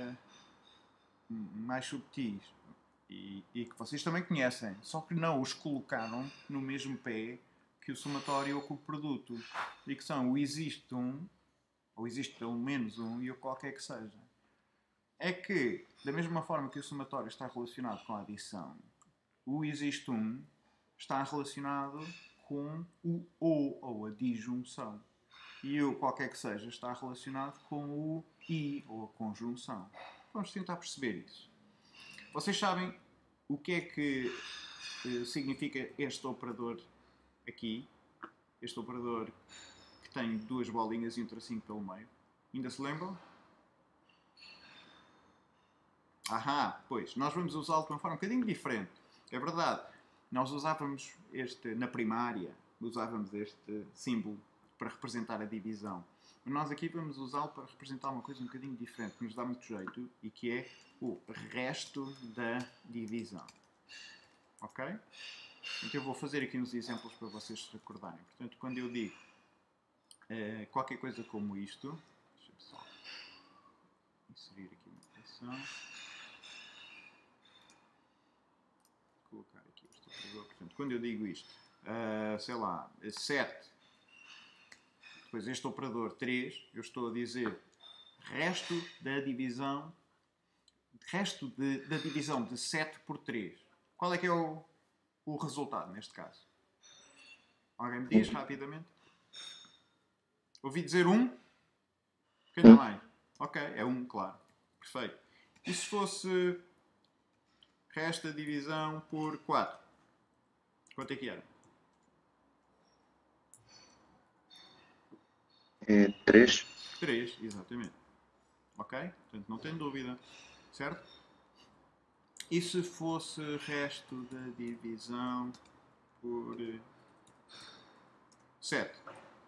mais subtis e que vocês também conhecem, só que não os colocaram no mesmo pé que o somatório ocupe produto e que são o existe um, ou existe pelo menos um, e o qualquer que seja. É que, da mesma forma que o somatório está relacionado com a adição, o existe um está relacionado com o ou a disjunção. E o qualquer que seja está relacionado com o e, ou a conjunção. Vamos tentar perceber isso. Vocês sabem o que é que significa este operador aqui? Este operador que tem duas bolinhas e um tracinho pelo meio. Ainda se lembram? Ahá, pois, nós vamos usá-lo de uma forma um bocadinho diferente. É verdade, nós usávamos este, na primária, usávamos este símbolo para representar a divisão. Mas nós aqui vamos usá-lo para representar uma coisa um bocadinho diferente, que nos dá muito jeito, e que é o resto da divisão. Ok? Então eu vou fazer aqui uns exemplos para vocês se recordarem. Portanto, quando eu digo qualquer coisa como isto, deixa-me só inserir aqui uma equação. Colocar aqui este operador. Portanto, quando eu digo isto, sei lá, 7, depois este operador 3, eu estou a dizer resto da divisão de 7 por 3. Qual é que é o resultado neste caso? Alguém me diz rapidamente? Ouvi dizer 1? Quem dá mais? Ok, é 1, claro. Perfeito. E se fosse resto da divisão por 4? Quanto é que era? É 3. 3, exatamente. Ok? Portanto, não tem dúvida. Certo? E se fosse resto da divisão por 7?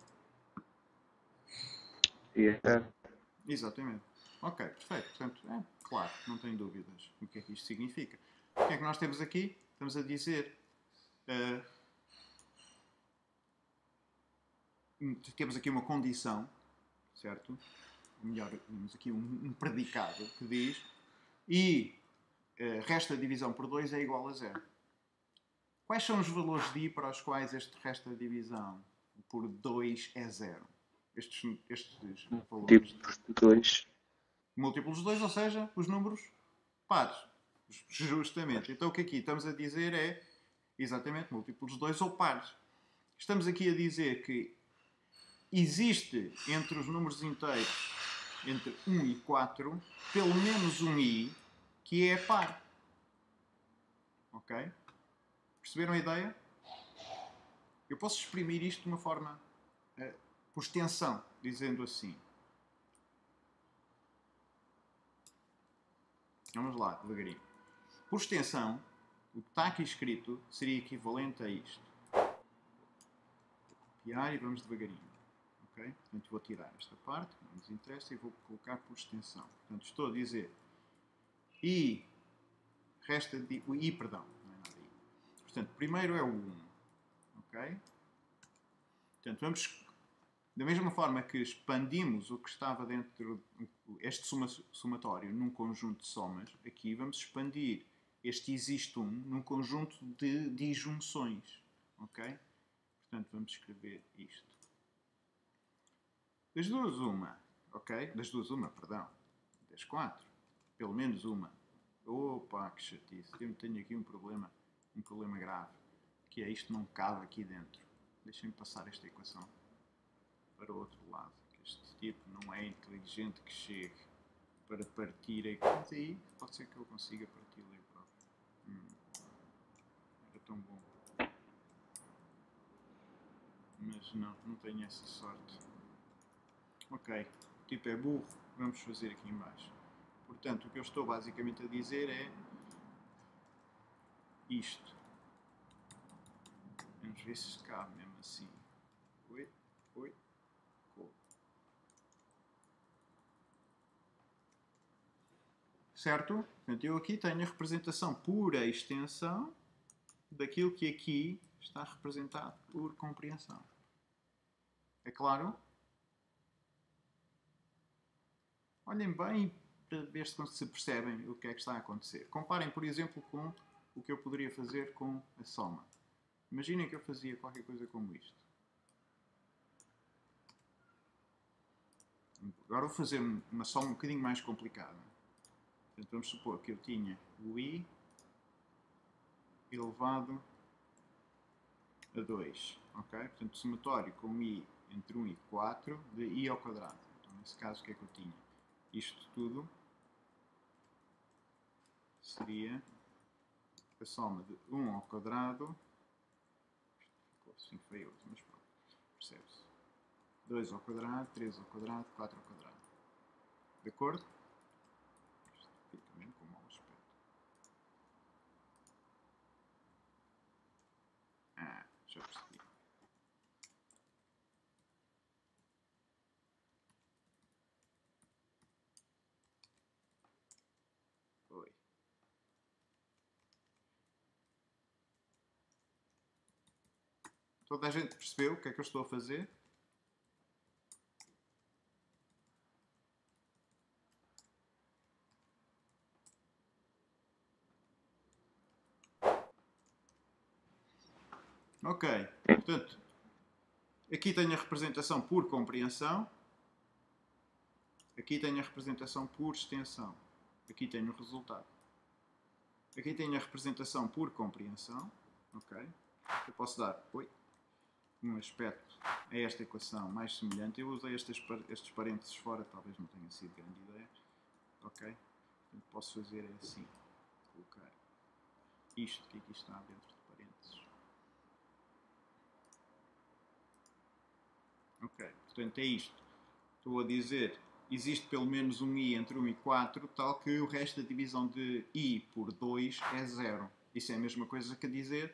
Exatamente. Ok, perfeito. Portanto, claro, não tem dúvidas o que é que isto significa. O que é que nós temos aqui? Estamos a dizer... temos aqui uma condição, certo? Ou melhor, temos aqui um predicado que diz e resto da divisão por 2 é igual a 0. Quais são os valores de i para os quais este resto da divisão por 2 é 0? Estes valores. Múltiplos de 2. Múltiplos de 2, ou seja, os números pares. Justamente. Então o que aqui estamos a dizer é exatamente múltiplos de 2 ou pares. Estamos aqui a dizer que existe entre os números inteiros entre 1 e 4 pelo menos um i que é par. Ok? Perceberam a ideia? Eu posso exprimir isto de uma forma por extensão, dizendo assim. Vamos lá, devagarinho. Por extensão, o que está aqui escrito seria equivalente a isto. Vou copiar e vamos devagarinho. Okay? Portanto, vou tirar esta parte, que não nos interessa, e vou colocar por extensão. Portanto, estou a dizer i resta de... i, perdão, não é nada i. Portanto, primeiro é o 1. Ok? Portanto, vamos... Da mesma forma que expandimos o que estava dentro este somatório num conjunto de somas, aqui vamos expandir este existe 1 num conjunto de disjunções. Ok? Portanto, vamos escrever isto. Das duas uma, ok? Das duas uma, perdão. Das 4. Pelo menos uma. Opa, que chatice. Eu tenho aqui um problema grave. Que é isto não cabe aqui dentro. Deixem-me passar esta equação para o outro lado. Este tipo não é inteligente que chegue para partir a equação. Mas aí pode ser que eu consiga parti-la eu próprio. Era tão bom. Mas não tenho essa sorte. Ok, o tipo é burro, vamos fazer aqui em baixo. Portanto, o que eu estou basicamente a dizer é isto. Vamos ver se cabe mesmo assim. Oi. Certo? Portanto, eu aqui tenho a representação por extensão daquilo que aqui está representado por compreensão. É claro? Olhem bem para ver se percebem o que é que está a acontecer. Comparem, por exemplo, com o que eu poderia fazer com a soma. Imaginem que eu fazia qualquer coisa como isto. Agora vou fazer uma soma um bocadinho mais complicada. Portanto, vamos supor que eu tinha o i elevado a 2. Ok? Portanto, somatório com i entre 1 e 4 de i ao quadrado. Então, nesse caso, o que é que eu tinha? Isto tudo seria a soma de 1 ao quadrado. Ficou assim feio, mas pronto. Percebe-se. 2 ao quadrado, 3 ao quadrado, 4 ao quadrado. De acordo? Isto fica mesmo com mau aspecto. Já percebi. Oi. Toda a gente percebeu o que é que eu estou a fazer? Ok, portanto, aqui tenho a representação por compreensão, aqui tenho a representação por extensão, aqui tenho o resultado. Aqui tenho a representação por compreensão, ok? Eu posso dar um aspecto a esta equação mais semelhante. Eu usei estes parênteses fora, talvez não tenha sido grande ideia, ok? Portanto, posso fazer assim, colocar isto que aqui está dentro de parênteses. Ok, portanto é isto. Estou a dizer, existe pelo menos um i entre 1 e 4, tal que o resto da divisão de i por 2 é 0. Isso é a mesma coisa que dizer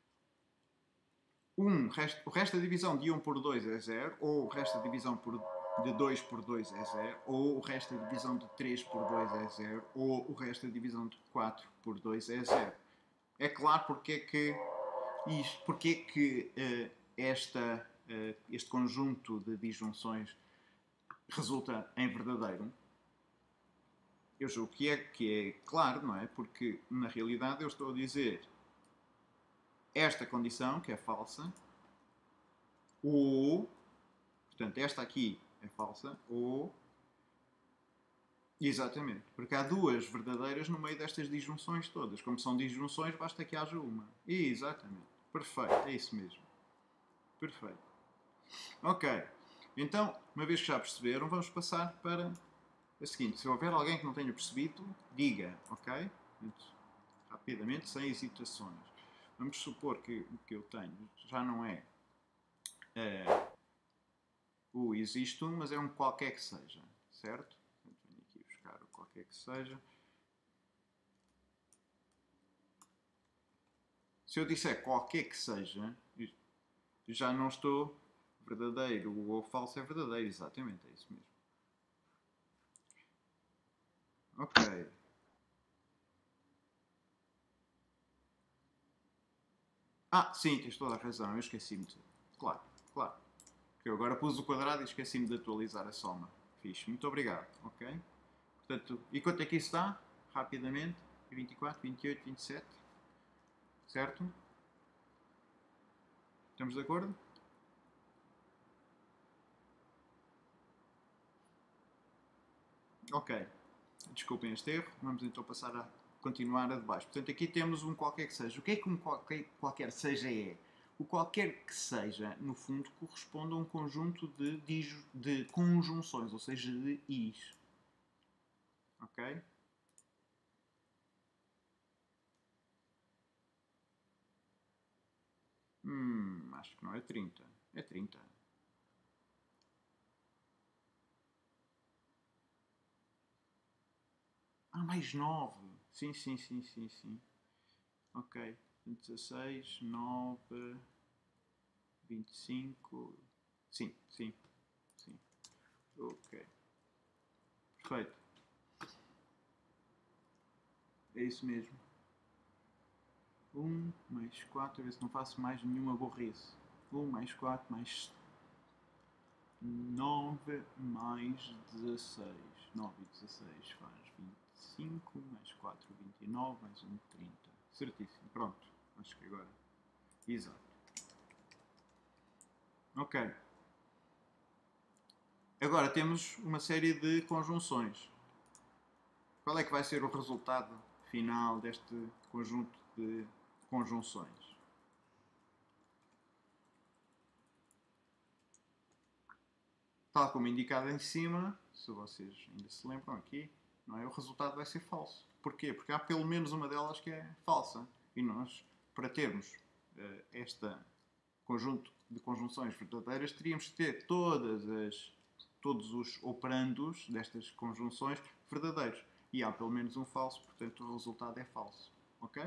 o resto da divisão de 1 por 2 é 0, ou o resto da divisão de 2 por 2 é 0, ou o resto da divisão de 3 por 2 é 0, ou o resto da divisão de 4 por 2 é 0. É claro porque é que este conjunto de disjunções resulta em verdadeiro. Eu julgo que é claro, não é? Porque na realidade eu estou a dizer esta condição, que é falsa, ou, portanto, esta aqui é falsa, ou, exatamente, porque há duas verdadeiras no meio destas disjunções todas. Como são disjunções, basta que haja uma. Exatamente, perfeito, é isso mesmo. Perfeito. Ok, então, uma vez que já perceberam, vamos passar para a seguinte. Se houver alguém que não tenha percebido, diga, ok? Rapidamente, sem hesitações. Vamos supor que o que eu tenho já não é o existe um, mas é um qualquer que seja, certo? Portanto, venho aqui buscar o qualquer que seja. Se eu disser qualquer que seja, já não estou verdadeiro ou falso é verdadeiro, exatamente, é isso mesmo. Ok. Sim, tens toda a razão, eu esqueci-me de... Claro, claro. Porque eu agora pus o quadrado e esqueci-me de atualizar a soma. Fixe, muito obrigado, ok? Portanto, e quanto é que isso dá? Rapidamente, 24, 28, 27, certo? Estamos de acordo? Ok, desculpem este erro, vamos então passar a continuar a de baixo. Portanto, aqui temos um qualquer que seja. O que é que um qualquer seja é? O qualquer que seja, no fundo, corresponde a um conjunto de conjunções, ou seja, de i's. Ok? Acho que não é 30. É 30. Mais 9. Sim, sim, sim, sim, sim. Ok. 16, 9, 25. Sim, sim, sim. Ok. Perfeito. É isso mesmo. 1 mais 4, a ver se não faço mais nenhuma burrice. 1 mais 4 mais 9 mais 16. 9 e 16 faz 25, mais 4, 29, mais 1, 30. Certíssimo. Pronto. Acho que agora Exato. Ok. Agora temos uma série de conjunções. Qual é que vai ser o resultado final deste conjunto de conjunções? Tal como indicado em cima, se vocês ainda se lembram aqui, não é? O resultado vai ser falso. Porquê? Porque há pelo menos uma delas que é falsa. E nós, para termos este conjunto de conjunções verdadeiras, teríamos que ter todos os operandos destas conjunções verdadeiros. E há pelo menos um falso, portanto o resultado é falso. Ok?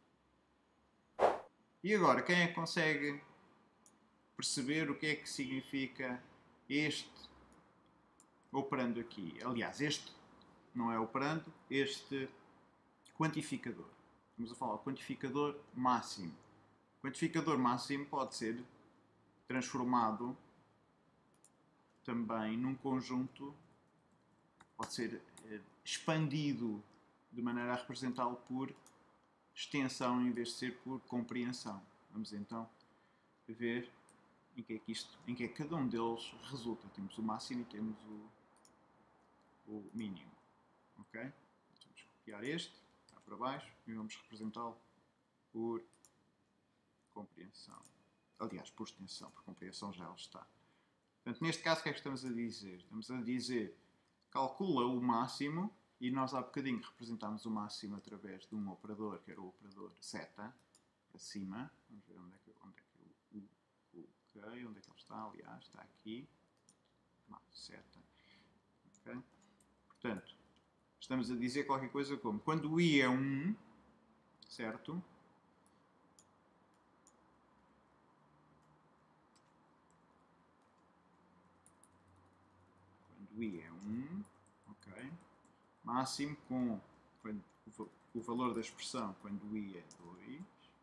E agora, quem é que consegue perceber o que é que significa este operando aqui? Aliás, este não é operando, este quantificador. Estamos a falar do quantificador máximo. O quantificador máximo pode ser transformado também num conjunto, pode ser expandido de maneira a representá-lo por extensão em vez de ser por compreensão. Vamos então ver em que é que cada um deles resulta. Temos o máximo e temos o mínimo. Ok? Vamos copiar este, cá para baixo, e vamos representá-lo por compreensão. Aliás, por extensão, por compreensão já ele está. Portanto, neste caso, o que é que estamos a dizer? Estamos a dizer, calcula o máximo, e nós há bocadinho representámos o máximo através de um operador, que era o operador seta, para cima. Vamos ver onde é que eu coloquei, onde é que ele está, aliás, está aqui. Seta. Okay? Portanto, estamos a dizer qualquer coisa como, quando o i é 1, certo? Quando o i é 1, ok? Máximo com o valor da expressão quando o i é 2.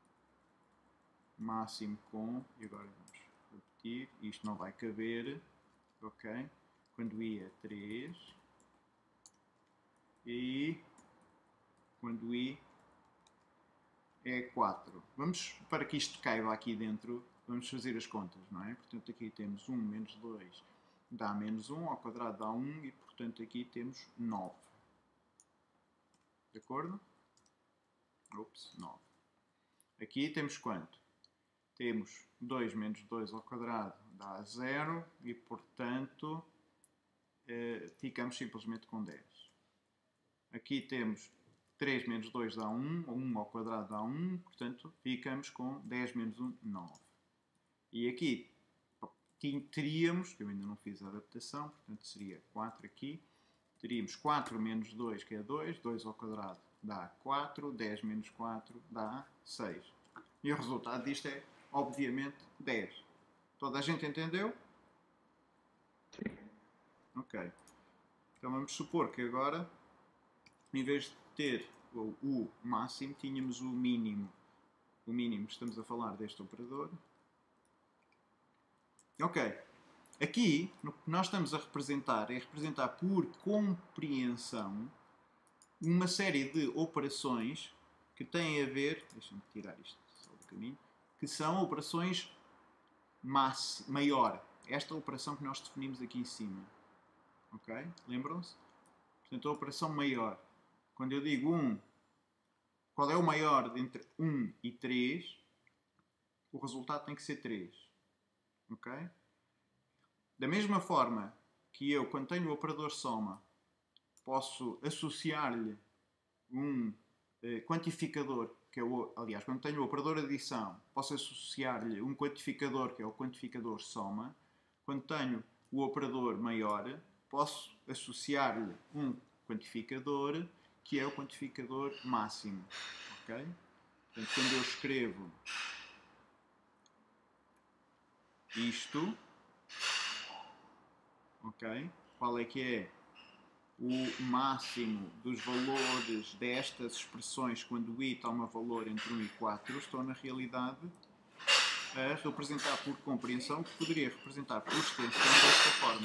Máximo com, e agora vamos repetir, isto não vai caber, ok? Quando o i é 3. E quando o i é 4. Vamos, para que isto caiba aqui dentro, vamos fazer as contas, não é? Portanto, aqui temos 1 menos 2 dá menos 1, ao quadrado dá 1 e, portanto, aqui temos 9. De acordo? Ops, 9. Aqui temos quanto? Temos 2 menos 2 ao quadrado dá 0 e, portanto, ficamos simplesmente com 10. Aqui temos 3 menos 2 dá 1, 1 ao quadrado dá 1, portanto, ficamos com 10 menos 1, 9. E aqui teríamos, que eu ainda não fiz a adaptação, portanto seria 4 aqui, teríamos 4 menos 2, que é 2, 2 ao quadrado dá 4, 10 menos 4 dá 6. E o resultado disto é, obviamente, 10. Toda a gente entendeu? Sim. Ok. Então vamos supor que agora, em vez de ter o máximo, tínhamos o mínimo. O mínimo, estamos a falar deste operador. Ok. Aqui, o que nós estamos a representar é representar por compreensão uma série de operações que têm a ver, deixa-me tirar isto só do caminho, que são operações maior. Esta operação que nós definimos aqui em cima. Ok? Lembram-se? Portanto, a operação maior. Quando eu digo 1, qual é o maior entre 1 e 3? O resultado tem que ser 3. Ok? Da mesma forma que eu, quando tenho o operador soma, posso associar-lhe um quantificador, que é aliás, quando tenho o operador adição, posso associar-lhe um quantificador, que é o quantificador soma. Quando tenho o operador maior, posso associar-lhe um quantificador, que é o quantificador máximo. Ok? Portanto, quando eu escrevo isto, ok? Qual é que é o máximo dos valores destas expressões quando o i toma valor entre 1 e 4? Estou, na realidade, a representar por compreensão, que poderia representar por extensão desta forma.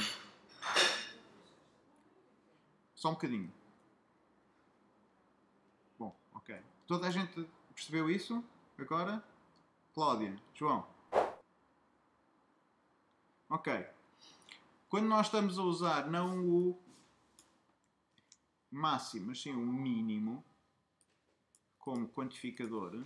Só um bocadinho. Bom, ok. Toda a gente percebeu isso? Agora? Cláudia, João. Ok. Quando nós estamos a usar não o máximo, mas sim o mínimo como quantificador,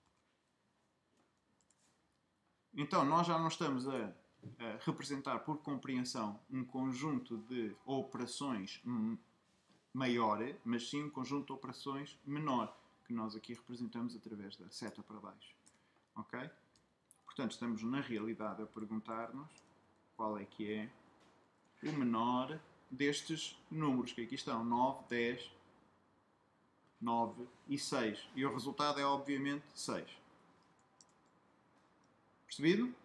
então nós já não estamos a representar por compreensão um conjunto de operações maior, mas sim um conjunto de operações menor, que nós aqui representamos através da seta para baixo. Ok? Portanto, estamos na realidade a perguntar-nos qual é que é o menor destes números que aqui estão, 9, 10, 9 e 6. E o resultado é obviamente 6. Percebido?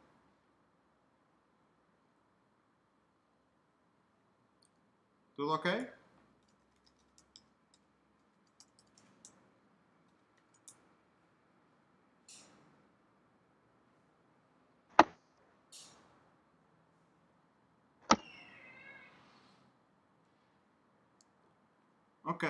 Tudo ok? Ok.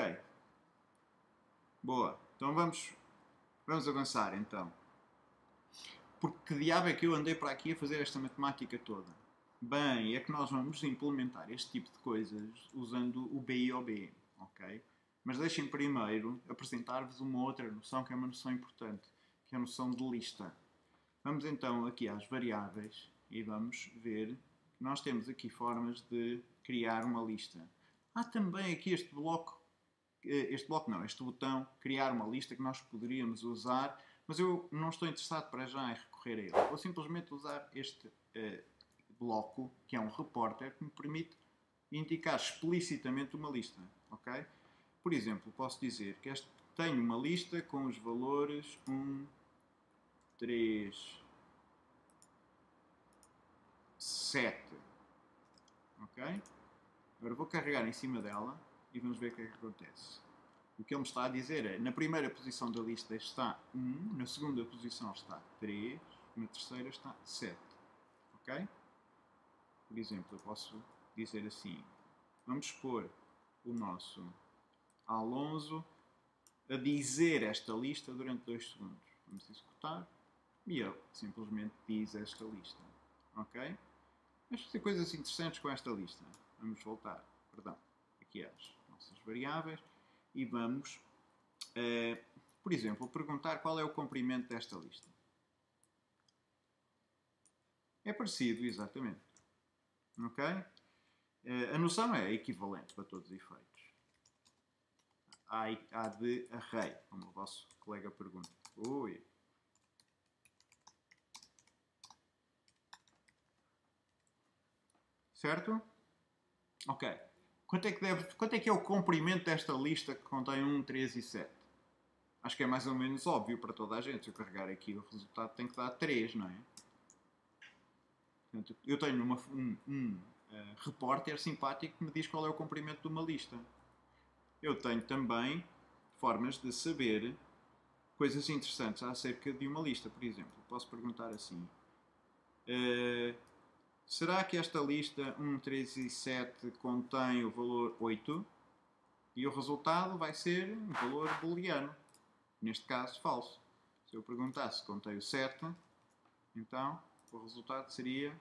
Boa. Então vamos avançar então. Porque que diabo é que eu andei para aqui a fazer esta matemática toda? Bem, é que nós vamos implementar este tipo de coisas usando o BIOB, ok? Mas deixem primeiro apresentar-vos uma outra noção que é uma noção importante, que é a noção de lista. Vamos então aqui às variáveis e vamos ver que nós temos aqui formas de criar uma lista. Há também aqui este botão, criar uma lista que nós poderíamos usar, mas eu não estou interessado para já em recorrer a ele. Vou simplesmente usar este bloco, que é um repórter, que me permite indicar explicitamente uma lista. Ok? Por exemplo, posso dizer que tenho uma lista com os valores 1, 3, 7. Ok? Agora vou carregar em cima dela e vamos ver o que é que acontece. O que ele me está a dizer é, na primeira posição da lista está 1, na segunda posição está 3, na terceira está 7. Ok? Por exemplo, eu posso dizer assim, vamos pôr o nosso Alonso a dizer esta lista durante 2 segundos. Vamos executar e ele simplesmente diz esta lista. Ok? Vamos fazer coisas interessantes com esta lista. Vamos voltar, aqui às nossas variáveis e vamos, por exemplo, perguntar qual é o comprimento desta lista. É parecido, exatamente. Ok? A noção é equivalente para todos os efeitos. A de array, como o vosso colega pergunta. Ui. Certo? Ok. Quanto é que é o comprimento desta lista que contém 1, 3 e 7? Acho que é mais ou menos óbvio para toda a gente. Se eu carregar aqui o resultado tem que dar 3, não é? Portanto, eu tenho um repórter simpático que me diz qual é o comprimento de uma lista. Eu tenho também formas de saber coisas interessantes acerca de uma lista. Por exemplo, posso perguntar assim: será que esta lista 1, 3 e 7 contém o valor 8? E o resultado vai ser um valor booleano. Neste caso, falso. Se eu perguntasse se contém o 7, então o resultado seria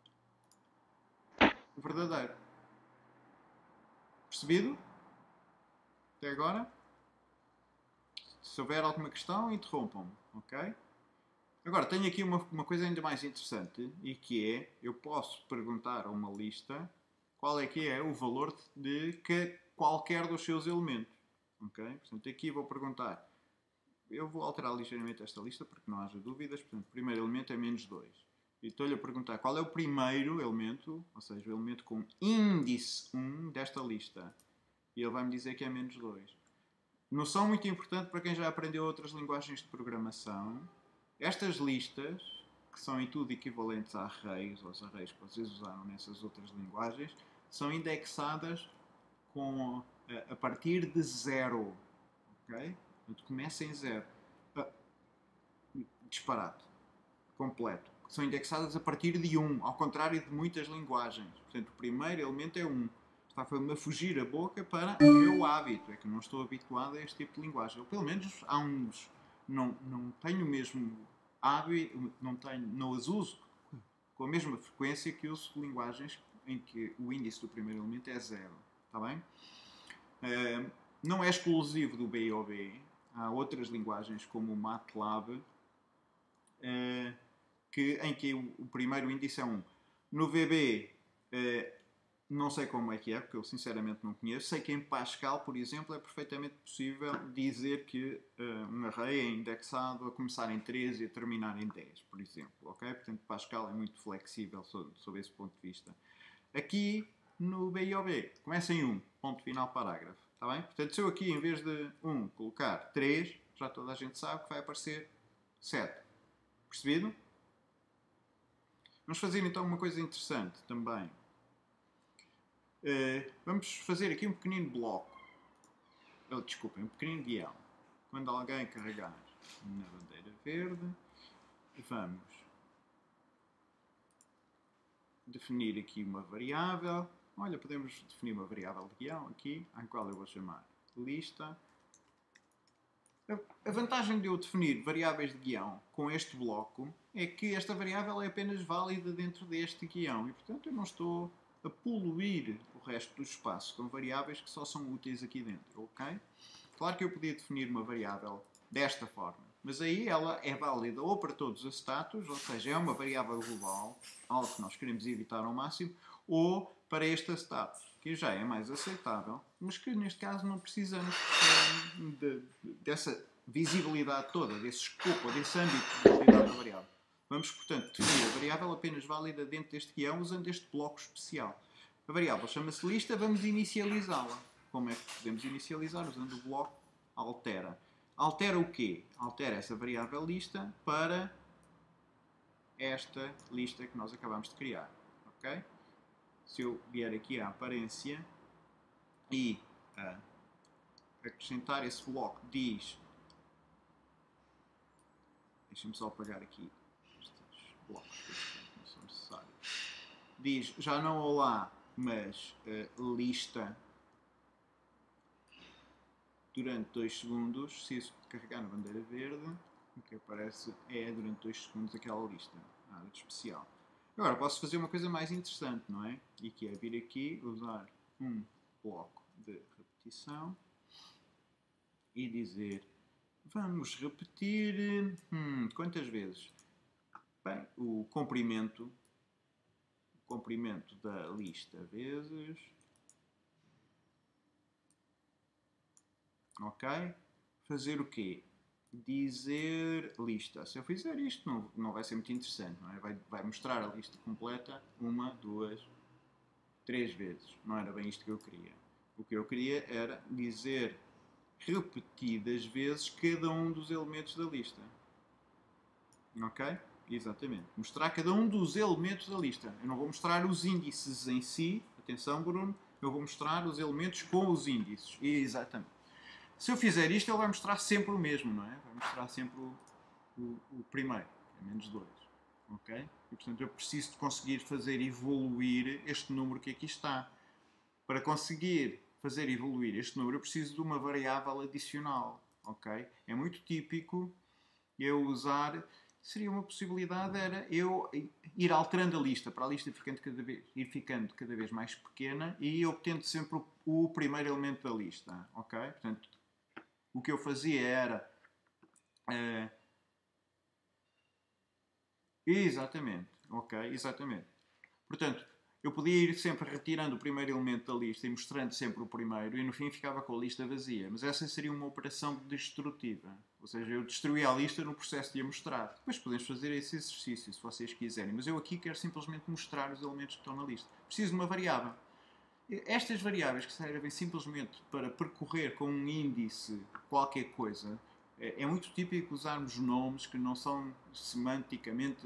o verdadeiro. Percebido? Até agora? Se houver alguma questão, interrompam-me, ok? Agora, tenho aqui uma coisa ainda mais interessante, e que é, eu posso perguntar a uma lista qual é que é o valor de qualquer dos seus elementos, ok? Portanto, aqui vou perguntar, eu vou alterar ligeiramente esta lista para que não haja dúvidas, portanto, o primeiro elemento é menos 2. E estou-lhe a perguntar qual é o primeiro elemento, ou seja, o elemento com índice 1 desta lista. E ele vai me dizer que é menos 2. Noção muito importante para quem já aprendeu outras linguagens de programação. Estas listas, que são em tudo equivalentes a arrays, aos arrays que vocês usaram nessas outras linguagens, são indexadas a partir de 0. Ok? Portanto, começa em 0. Disparate. Completo. São indexadas a partir de 1, ao contrário de muitas linguagens. Portanto, o primeiro elemento é 1. Está-me a fugir a boca para o meu hábito. É que não estou habituado a este tipo de linguagem. Ou pelo menos há uns. Não tenho mesmo não as uso com a mesma frequência que uso linguagens em que o índice do primeiro elemento é 0. Está bem? Não é exclusivo do BIOB. Há outras linguagens, como o MATLAB, em que o primeiro índice é 1. No VB, não sei como é que é, porque eu sinceramente não conheço. Sei que em Pascal, por exemplo, é perfeitamente possível dizer que um array é indexado a começar em 3 e a terminar em 10, por exemplo. Okay? Portanto, Pascal é muito flexível sob esse ponto de vista. Aqui, no BIOB, começa em 1, ponto final, parágrafo. Está bem? Portanto, se eu aqui, em vez de 1, colocar 3, já toda a gente sabe que vai aparecer 7. Percebido? Vamos fazer então uma coisa interessante também. Vamos fazer aqui um pequenino bloco. Desculpem, um pequenino guião. Quando alguém carregar na bandeira verde, vamos definir aqui uma variável. Olha, podemos definir uma variável de guião aqui, à qual eu vou chamar lista. A vantagem de eu definir variáveis de guião com este bloco é que esta variável é apenas válida dentro deste guião e, portanto, eu não estou a poluir o resto do espaço com variáveis que só são úteis aqui dentro, ok? Claro que eu podia definir uma variável desta forma, mas aí ela é válida ou para todos os status, ou seja, é uma variável global, algo que nós queremos evitar ao máximo, ou para este status, que já é mais aceitável, mas que neste caso não precisamos dessa visibilidade toda, desse escopo, desse âmbito de utilidade da variável. Vamos, portanto, definir a variável apenas válida dentro deste guião usando este bloco especial. A variável chama-se lista, vamos inicializá-la. Como é que podemos inicializar? Usando o bloco altera. Altera o quê? Altera essa variável lista para esta lista que nós acabamos de criar. Ok? Se eu vier aqui à aparência e acrescentar esse bloco, diz... Deixem-me só apagar aqui estes blocos que não são necessários. Diz, já não olá, mas lista durante 2 segundos. Se isso carregar na bandeira verde, o que aparece é durante 2 segundos aquela lista. Nada de especial. Agora posso fazer uma coisa mais interessante, não é? E que é vir aqui, usar um bloco de repetição e dizer, vamos repetir quantas vezes? Bem, o comprimento da lista vezes, ok? Fazer o quê? Dizer lista. Se eu fizer isto, não vai ser muito interessante, não é? Vai mostrar a lista completa 1, 2, 3 vezes. Não era bem isto que eu queria. O que eu queria era dizer repetidas vezes cada um dos elementos da lista. Ok? Exatamente. Mostrar cada um dos elementos da lista. Eu não vou mostrar os índices em si. Atenção, Bruno. Eu vou mostrar os elementos com os índices. Exatamente. Se eu fizer isto, ele vai mostrar sempre o mesmo, não é? Vai mostrar sempre o primeiro. É menos 2. Ok? E, portanto, eu preciso de conseguir fazer evoluir este número que aqui está. Para conseguir fazer evoluir este número, eu preciso de uma variável adicional. Ok? É muito típico eu usar... Seria uma possibilidade, era eu ir alterando a lista, para a lista ir ficando cada vez mais pequena e obtendo sempre o primeiro elemento da lista. Ok? Portanto, o que eu fazia era... exatamente. Ok? Exatamente. Portanto, eu podia ir sempre retirando o primeiro elemento da lista e mostrando sempre o primeiro e no fim ficava com a lista vazia. Mas essa seria uma operação destrutiva. Ou seja, eu destruía a lista no processo de a mostrar. Depois podemos fazer esse exercício se vocês quiserem. Mas eu aqui quero simplesmente mostrar os elementos que estão na lista. Preciso de uma variável. Estas variáveis que servem simplesmente para percorrer com um índice qualquer coisa, é muito típico usarmos nomes que não são semanticamente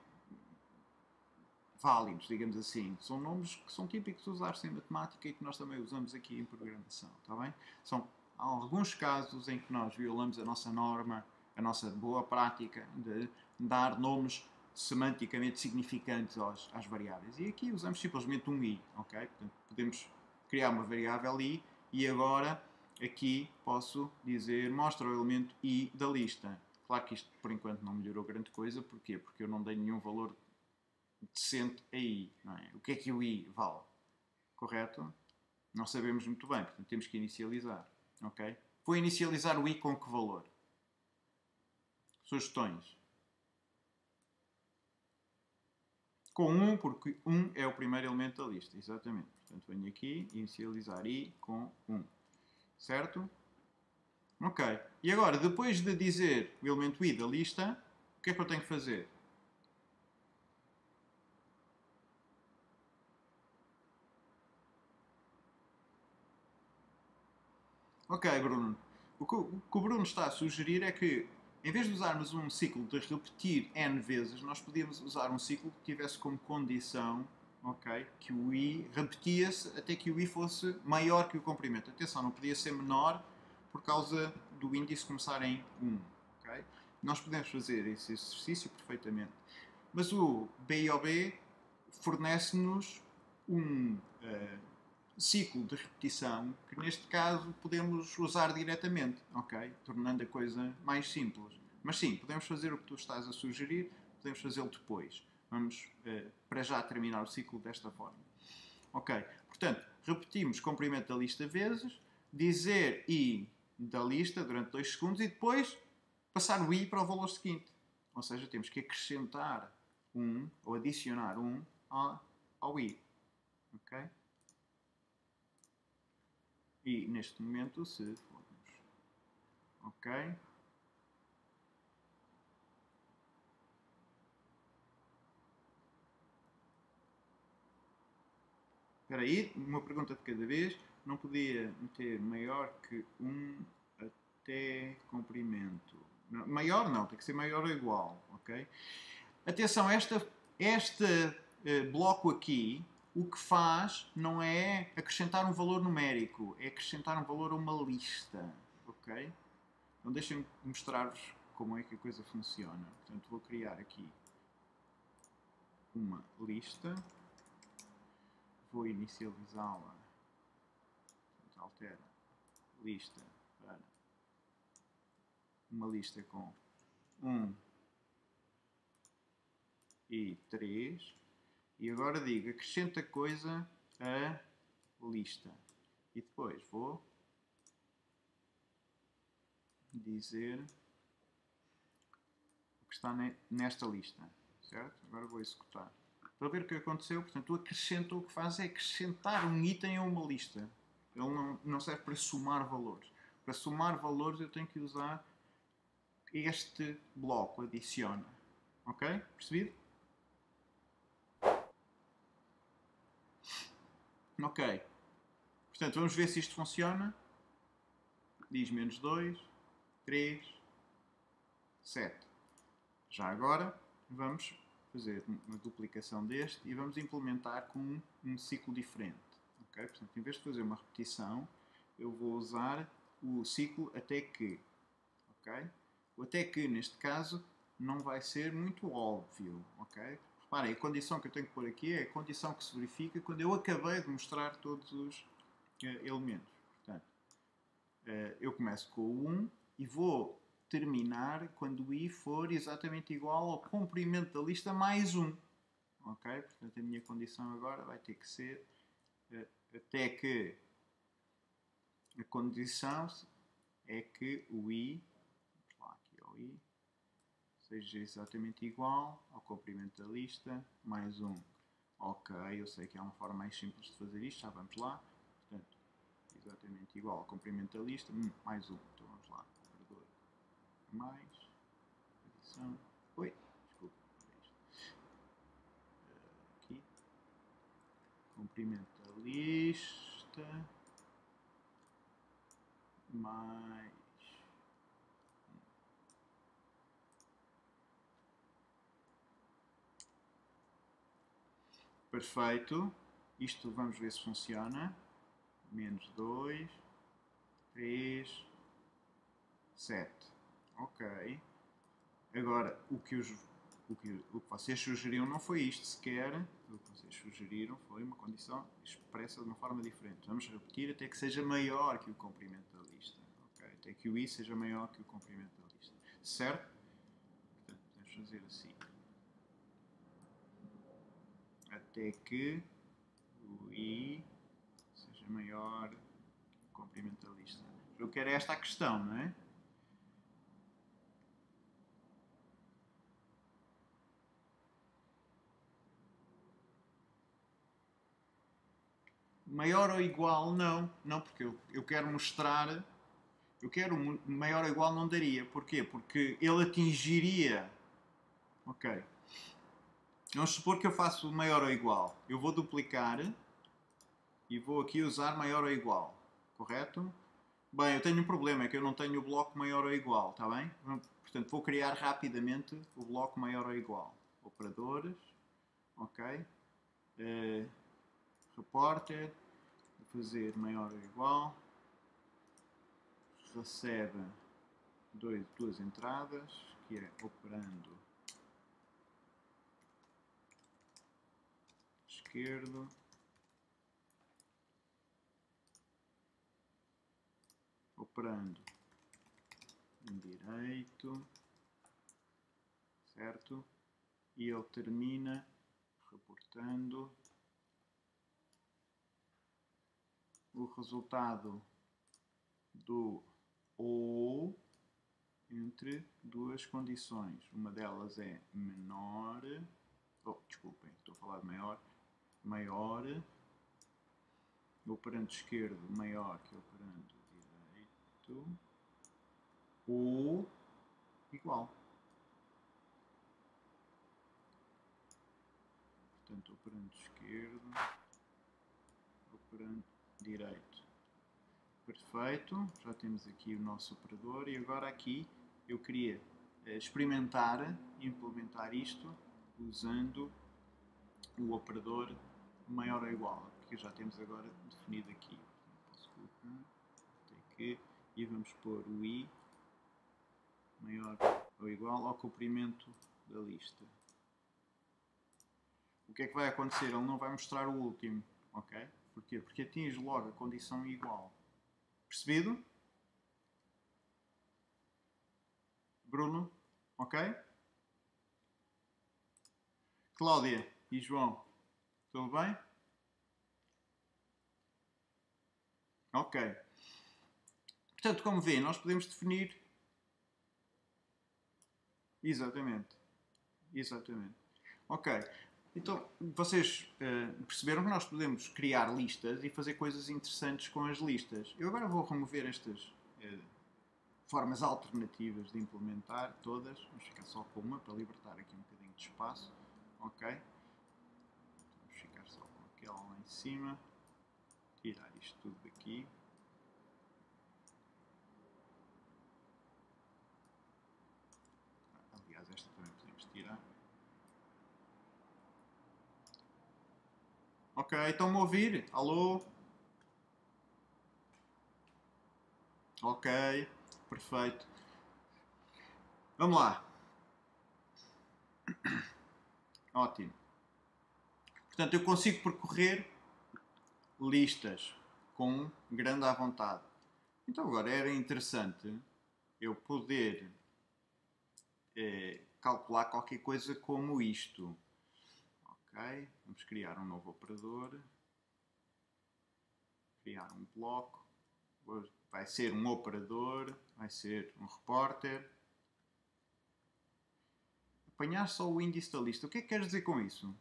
válidos, digamos assim. São nomes que são típicos de usar-se em matemática e que nós também usamos aqui em programação, está bem? Há alguns casos em que nós violamos a nossa norma, a nossa boa prática de dar nomes semanticamente significantes às variáveis. E aqui usamos simplesmente um i, ok? Portanto, podemos criar uma variável i e agora aqui posso dizer mostra o elemento i da lista. Claro que isto por enquanto não melhorou grande coisa. Porquê? Porque eu não dei nenhum valor decente a i, não é? O que é que o i vale? Correto? Não sabemos muito bem, portanto temos que inicializar. Ok? Vou inicializar o i com que valor? Sugestões. Com 1, porque 1 é o primeiro elemento da lista. Exatamente. Portanto, venho aqui, inicializar i com 1. Certo? Ok. E agora, depois de dizer o elemento i da lista, o que é que eu tenho que fazer? Ok, Bruno. O que o Bruno está a sugerir é que, em vez de usarmos um ciclo de repetir n vezes, nós podíamos usar um ciclo que tivesse como condição, ok, que o i repetia-se até que o i fosse maior que o comprimento. Atenção, não podia ser menor por causa do índice começar em 1. Okay? Nós podemos fazer esse exercício perfeitamente. Mas o BIOB fornece-nos um ciclo de repetição que neste caso podemos usar diretamente, ok? Tornando a coisa mais simples. Mas sim, podemos fazer o que tu estás a sugerir, podemos fazê-lo depois. Vamos para já terminar o ciclo desta forma. Ok, portanto, repetimos comprimento da lista vezes, dizer i da lista durante 2 segundos e depois passar o i para o valor seguinte. Ou seja, temos que acrescentar 1 ou adicionar 1 ao i. Ok? E neste momento, se formos, ok? Espera aí, uma pergunta de cada vez. Não podia meter maior que 1 até comprimento. Não, maior não, tem que ser maior ou igual, ok? Atenção, este bloco aqui, o que faz não é acrescentar um valor numérico, é acrescentar um valor a uma lista, ok? Então deixem-me mostrar-vos como é que a coisa funciona. Portanto, vou criar aqui uma lista, vou inicializá-la, altera lista para uma lista com 1 e 3 e agora digo acrescenta coisa a lista e depois vou dizer o que está nesta lista, certo? Agora vou executar. Para ver o que aconteceu, portanto, o acrescenta o que faz é acrescentar um item a uma lista. Ele não serve para somar valores. Para somar valores eu tenho que usar este bloco, adiciona. Ok? Percebido? Ok. Portanto, vamos ver se isto funciona. Diz menos 2, 3, 7. Já agora, vamos fazer uma duplicação deste e vamos implementar com um ciclo diferente. Okay? Portanto, em vez de fazer uma repetição, eu vou usar o ciclo até que. Okay? O até que, neste caso, não vai ser muito óbvio. Okay? Reparem, a condição que eu tenho que pôr aqui é a condição que se verifica quando eu acabei de mostrar todos os elementos. Portanto, eu começo com o 1 e vou terminar quando o i for exatamente igual ao comprimento da lista mais 1. Ok? Portanto, a minha condição agora vai ter que ser até que a condição é que o i, vamos lá aqui ao i, seja exatamente igual ao comprimento da lista mais 1. Ok, eu sei que há uma forma mais simples de fazer isto, já vamos lá. Portanto, exatamente igual ao comprimento da lista mais 1. Então vamos lá, operador mais, adição, oi, desculpa, aqui, comprimento da lista, mais, perfeito, isto vamos ver se funciona, menos 2, 3, 7, ok, agora o que vocês sugeriram não foi isto sequer, o que vocês sugeriram foi uma condição expressa de uma forma diferente. Vamos repetir até que seja maior que o comprimento da lista, okay? Até que o i seja maior que o comprimento da lista, certo? fazer assim. Até que o I seja maior que o comprimento da lista. Eu quero esta a questão, não é? Maior ou igual, não, porque eu quero mostrar, eu quero maior ou igual não daria, porquê? Porque ele atingiria, ok, vamos supor que eu faço maior ou igual, eu vou duplicar e vou aqui usar maior ou igual, correto? Bem, eu tenho um problema, é que eu não tenho o bloco maior ou igual, está bem? Portanto, vou criar rapidamente o bloco maior ou igual, operadores, ok, reporter, fazer maior ou igual, recebe duas entradas, que é operando esquerdo, operando direito, certo? E ele termina reportando o resultado do ou entre duas condições. Uma delas é menor, desculpem, estou a falar de maior, o operando esquerdo maior que o operando direito, ou igual. Portanto, operando esquerdo, operando direito. Perfeito, já temos aqui o nosso operador e agora aqui eu queria experimentar e implementar isto usando o operador maior ou igual, que já temos agora definido aqui. Posso colocar até que e vamos pôr o I maior ou igual ao comprimento da lista. O que é que vai acontecer? Ele não vai mostrar o último, ok? Porquê? Porque atinge logo a condição igual. Percebido? Bruno? Ok? Cláudia e João, tudo bem? Ok. Portanto, como vê, nós podemos definir... Exatamente. Ok. Então, vocês perceberam que nós podemos criar listas e fazer coisas interessantes com as listas. Eu agora vou remover estas formas alternativas de implementar todas. Vamos ficar só com uma para libertar aqui um bocadinho de espaço. Ok? Vamos ficar só com aquela lá em cima. Tirar isto tudo daqui. Aliás, esta também podemos tirar. Ok, estão-me a ouvir? Alô? Ok, perfeito. Vamos lá. Ótimo. Portanto, eu consigo percorrer listas com grande à vontade. Então agora era interessante eu poder calcular qualquer coisa como isto. Ok, vamos criar um novo operador. Criar um bloco. Vai ser um operador, vai ser um repórter. Apanhar só o índice da lista. O que é que queres dizer com isso?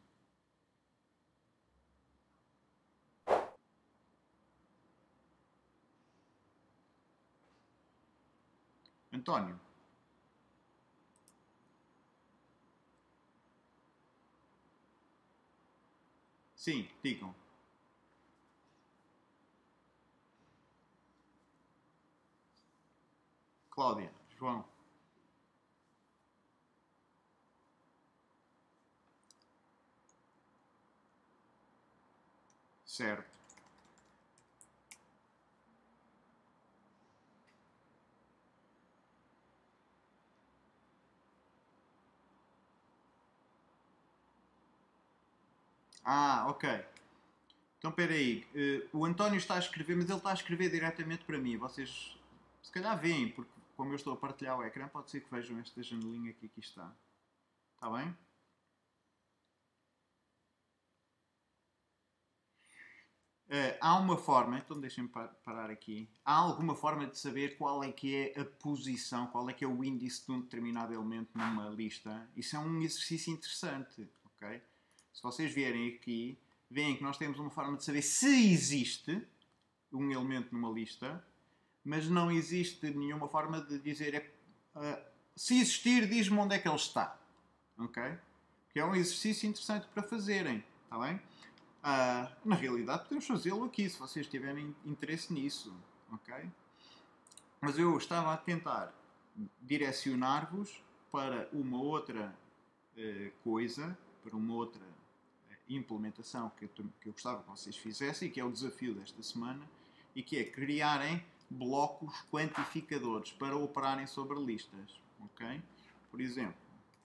António? Sim, digam. Cláudia, João. Certo. Ah, ok. Então, espera aí. O António está a escrever, mas ele está a escrever diretamente para mim. Vocês, se calhar, veem, porque como eu estou a partilhar o ecrã, pode ser que vejam esta janelinha que aqui está. Está bem? Há uma forma, então deixem-me parar aqui. Há alguma forma de saber qual é que é a posição, qual é que é o índice de um determinado elemento numa lista? Isso é um exercício interessante, ok? Se vocês vierem aqui, veem que nós temos uma forma de saber se existe um elemento numa lista, mas não existe nenhuma forma de dizer se existir, diz-me onde é que ele está, ok? Que é um exercício interessante para fazerem, está bem? Na realidade podemos fazê-lo aqui, se vocês tiverem interesse nisso, ok? Mas eu estava a tentar direcionar-vos para uma outra coisa, para uma outra implementação que eu gostava que vocês fizessem, e que é o desafio desta semana, e que é criarem blocos quantificadores para operarem sobre listas, ok? Por exemplo,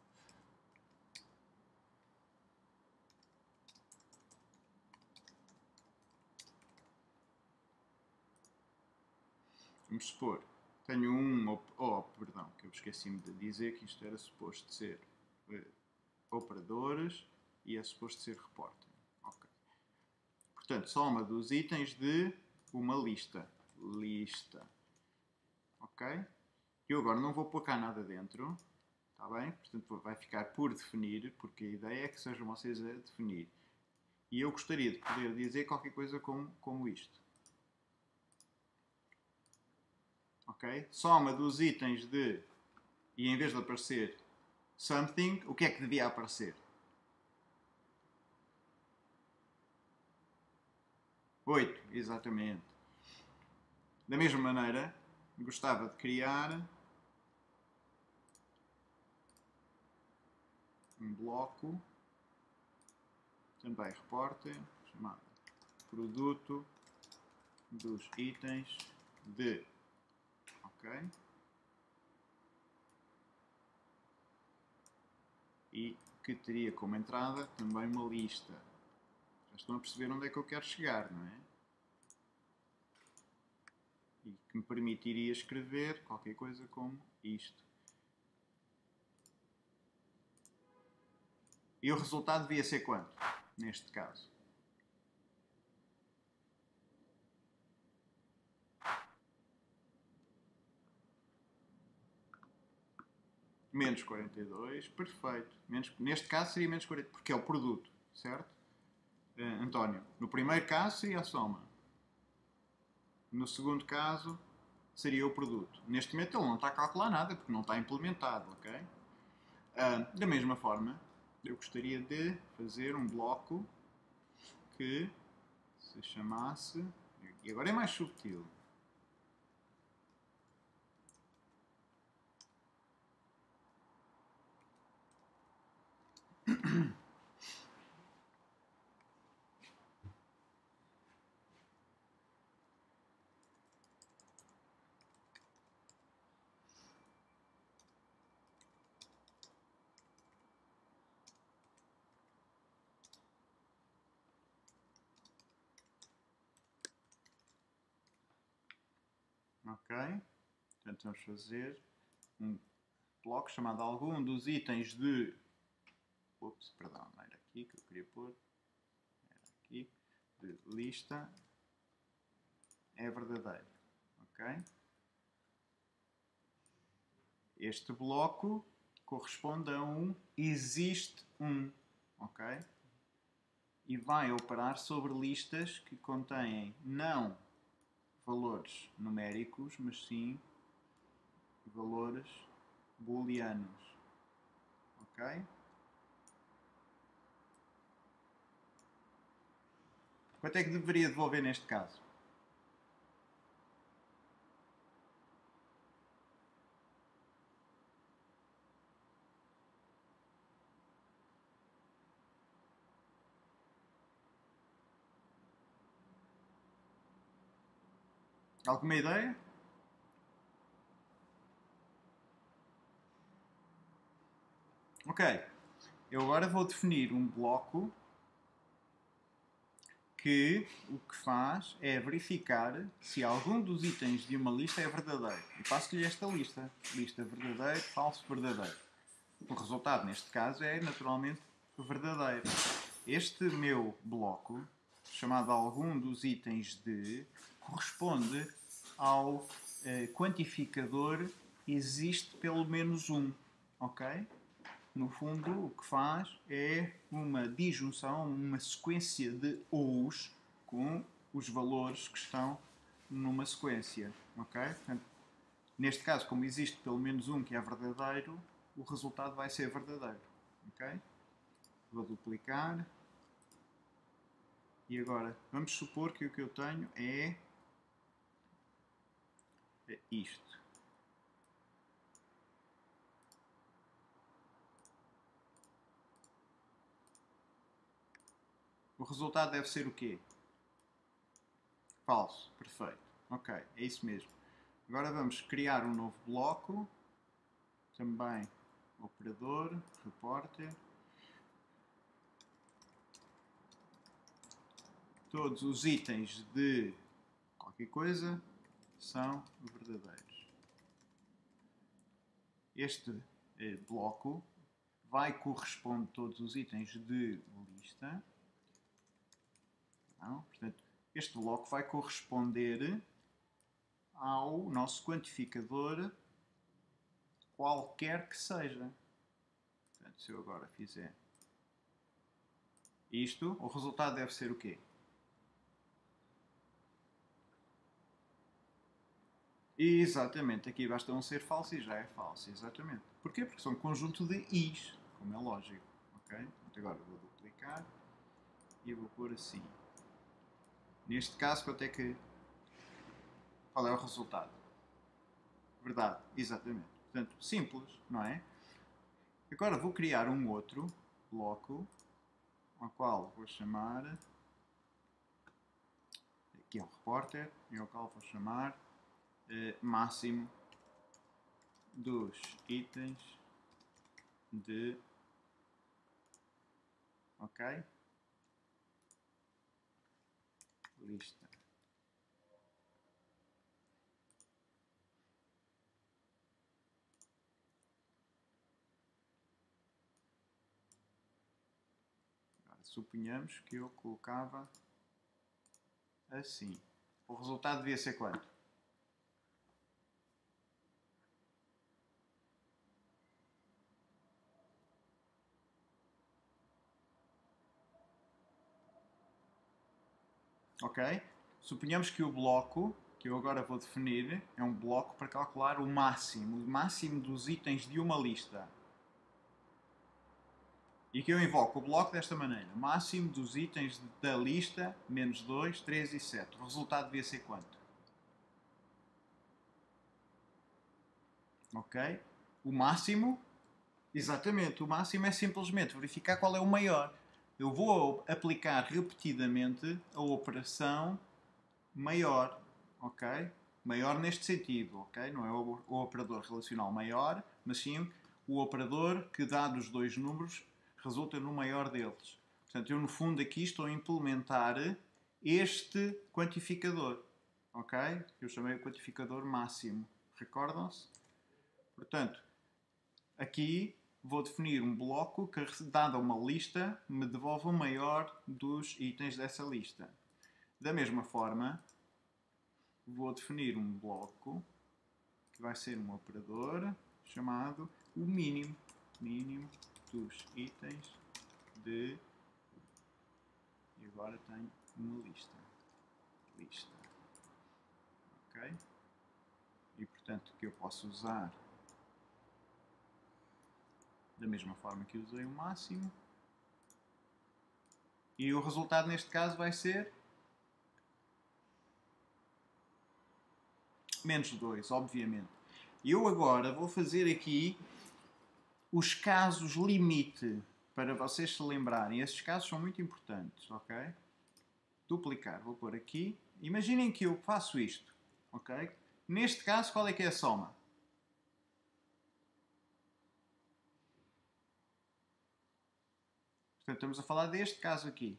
vamos supor, tenho perdão, que eu esqueci-me de dizer que isto era suposto ser operadores e é suposto ser repórter. Ok. Portanto, soma dos itens de uma lista. Lista. Ok? Eu agora não vou pôr cá nada dentro. Está bem? Portanto, vai ficar por definir, porque a ideia é que sejam vocês a definir. E eu gostaria de poder dizer qualquer coisa como isto. Ok? Soma dos itens de... E em vez de aparecer something, o que é que devia aparecer? 8, exatamente. Da mesma maneira, gostava de criar um bloco, também repórter, chamado produto dos itens de. Ok? E que teria como entrada também uma lista. Já estão a perceber onde é que eu quero chegar, não é? E que me permitiria escrever qualquer coisa como isto. E o resultado devia ser quanto? Neste caso. Menos 42, perfeito. Neste caso seria menos 40, porque é o produto, certo? António, no primeiro caso seria a soma. No segundo caso seria o produto. Neste momento ele não está a calcular nada, porque não está implementado, ok? Da mesma forma, eu gostaria de fazer um bloco que se chamasse... E agora é mais subtil. Ok? Portanto, vamos fazer um bloco chamado algum dos itens de... Ups, perdão, não era aqui que eu queria pôr. Era aqui. De lista é verdadeiro. Ok? Este bloco corresponde a um existe um. Ok? E vai operar sobre listas que contêm não valores numéricos, mas sim valores booleanos. Ok? Quanto é que deveria devolver neste caso? Alguma ideia? Ok. Eu agora vou definir um bloco que o que faz é verificar se algum dos itens de uma lista é verdadeiro. E passo-lhe esta lista. Lista verdadeiro, falso, verdadeiro. O resultado, neste caso, é naturalmente verdadeiro. Este meu bloco, chamado algum dos itens de, corresponde ao quantificador existe pelo menos um, ok? No fundo, o que faz é uma disjunção, uma sequência de ous com os valores que estão numa sequência, ok? Portanto, neste caso, como existe pelo menos um que é verdadeiro, o resultado vai ser verdadeiro, ok? Vou duplicar. E agora, vamos supor que o que eu tenho é isto. O resultado deve ser o quê? Falso. Perfeito. Ok, é isso mesmo. Agora vamos criar um novo bloco. Também operador, repórter. Todos os itens de qualquer coisa são verdadeiros. Este bloco vai corresponder a todos os itens de lista. Não? Portanto, este bloco vai corresponder ao nosso quantificador, qualquer que seja. Portanto, se eu agora fizer isto, o resultado deve ser o quê? Exatamente, aqui basta um ser falso e já é falso, exatamente. Porquê? Porque são um conjunto de i's, como é lógico. Ok? Então agora vou duplicar e vou pôr assim. Neste caso, quanto é que... qual é o resultado? Verdade, exatamente. Portanto, simples, não é? Agora vou criar um outro bloco, ao qual vou chamar... aqui é o repórter, e ao qual vou chamar máximo dos itens de... ok? Lista. Agora, suponhamos que eu colocava assim. O resultado devia ser quanto? Ok? Suponhamos que o bloco que eu agora vou definir é um bloco para calcular o máximo dos itens de uma lista. E que eu invoco o bloco desta maneira. Máximo dos itens da lista, menos 2, 3 e 7. O resultado devia ser quanto? Ok? O máximo, exatamente, o máximo é simplesmente verificar qual é o maior. Eu vou aplicar repetidamente a operação maior, ok? Maior neste sentido, ok? Não é o operador relacional maior, mas sim o operador que, dados os dois números, resulta no maior deles. Portanto, eu no fundo aqui estou a implementar este quantificador, ok? Que eu chamei o quantificador máximo. Recordam-se? Portanto, aqui vou definir um bloco que, dada uma lista, me devolve o maior dos itens dessa lista. Da mesma forma, vou definir um bloco que vai ser um operador chamado o mínimo dos itens de... e agora tenho uma lista. Ok? E portanto que eu posso usar da mesma forma que usei o máximo. E o resultado neste caso vai ser menos 2, obviamente. Eu agora vou fazer aqui os casos limite, para vocês se lembrarem. Esses casos são muito importantes, ok? Duplicar, vou pôr aqui. Imaginem que eu faço isto, ok? Neste caso, qual é que é a soma? Portanto, estamos a falar deste caso aqui.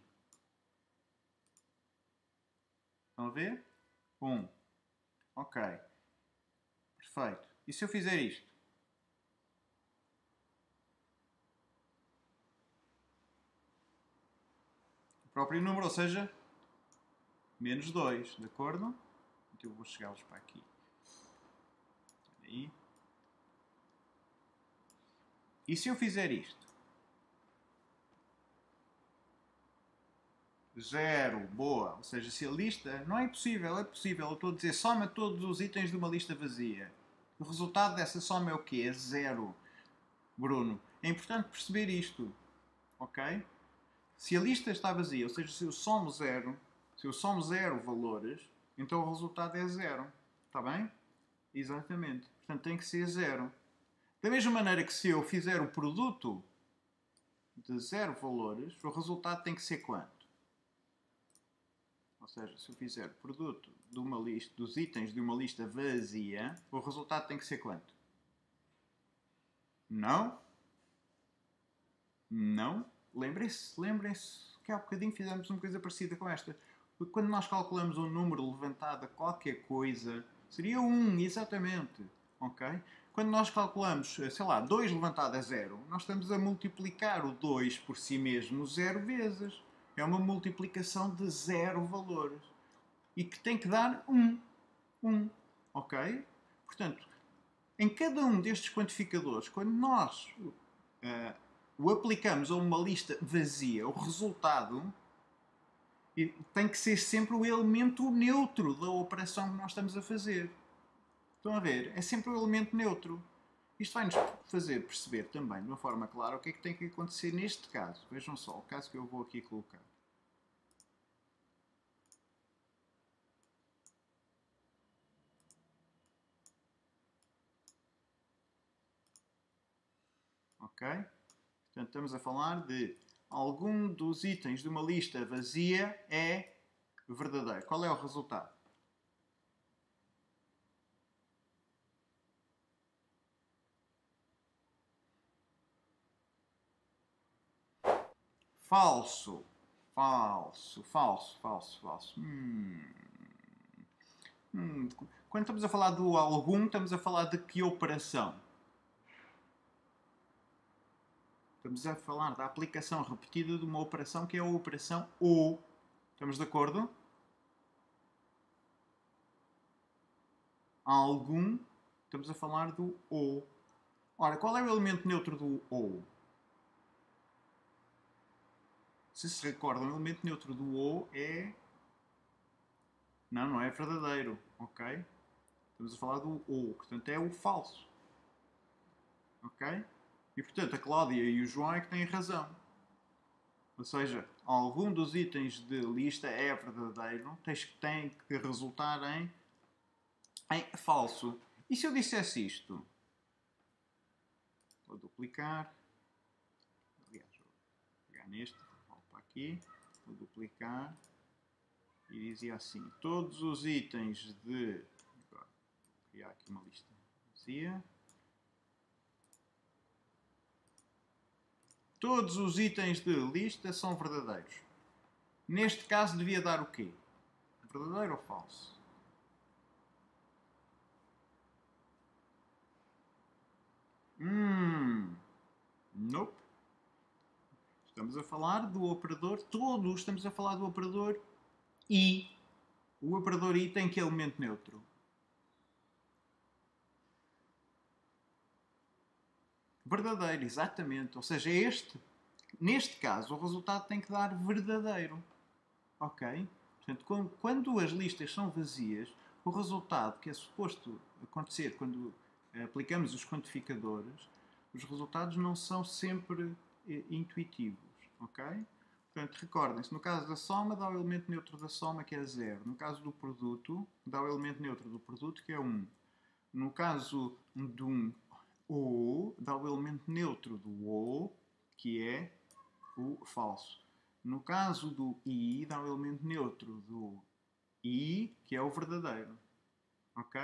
Estão a ver? 1. Ok. Perfeito. E se eu fizer isto? próprio número, ou seja, menos 2, de acordo? Então eu vou chegá-los para aqui. Aí. E se eu fizer isto? 0, boa. Ou seja, se a lista... Não é impossível, é possível. Eu estou a dizer, soma todos os itens de uma lista vazia. O resultado dessa soma é o quê? É 0. Bruno, é importante perceber isto. Ok? Se a lista está vazia, ou seja, se eu somo 0, valores, então o resultado é 0. Está bem? Exatamente. Portanto, tem que ser 0. Da mesma maneira que se eu fizer o produto de 0 valores, o resultado tem que ser quanto? Ou seja, se eu fizer produto de uma lista, dos itens de uma lista vazia, o resultado tem que ser quanto? Não? Não? Lembrem-se que há bocadinho fizemos uma coisa parecida com esta. Quando nós calculamos um número levantado a qualquer coisa, seria 1, exatamente. Ok? Quando nós calculamos, sei lá, 2 levantado a 0, nós estamos a multiplicar o 2 por si mesmo 0 vezes. É uma multiplicação de 0 valores. E que tem que dar 1. 1. Ok? Portanto, em cada um destes quantificadores, quando nós o aplicamos a uma lista vazia, o resultado tem que ser sempre o elemento neutro da operação que nós estamos a fazer. Estão a ver? É sempre o elemento neutro. Isto vai-nos fazer perceber também, de uma forma clara, o que é que tem que acontecer neste caso. Vejam só, o caso que eu vou aqui colocar. Ok? Portanto, estamos a falar de algum dos itens de uma lista vazia é verdadeiro. Qual é o resultado? Falso. Falso, falso, falso, falso. Quando estamos a falar do algum, estamos a falar de que operação? Estamos a falar da aplicação repetida de uma operação que é a operação OU. Estamos de acordo? Algum, estamos a falar do OU. Ora, qual é o elemento neutro do OU? Se recordam, o elemento neutro do OU é... Não é verdadeiro, ok? Estamos a falar do OU, portanto é o falso. Ok? E portanto a Cláudia e o João é que têm razão. Ou seja, algum dos itens de lista é verdadeiro, tem que resultar em falso. E se eu dissesse isto? Vou duplicar. Aliás, vou pegar neste, vou para aqui, vou duplicar. E dizia assim, todos os itens de... Agora, vou criar aqui uma lista vazia. Todos os itens de lista são verdadeiros. Neste caso devia dar o quê? Verdadeiro ou falso? Nope. Estamos a falar do operador, todos estamos a falar do operador I. O operador I tem que elemento neutro? Verdadeiro, exatamente. Ou seja, neste caso, o resultado tem que dar verdadeiro. Ok? Portanto, quando as listas são vazias, o resultado que é suposto acontecer quando aplicamos os quantificadores, os resultados não são sempre intuitivos. Ok? Portanto, recordem-se, no caso da soma, dá o elemento neutro da soma, que é 0. No caso do produto, dá o elemento neutro do produto, que é 1. No caso de um OU, dá o elemento neutro do OU, que é o falso. No caso do I, dá o elemento neutro do I, que é o verdadeiro. Ok?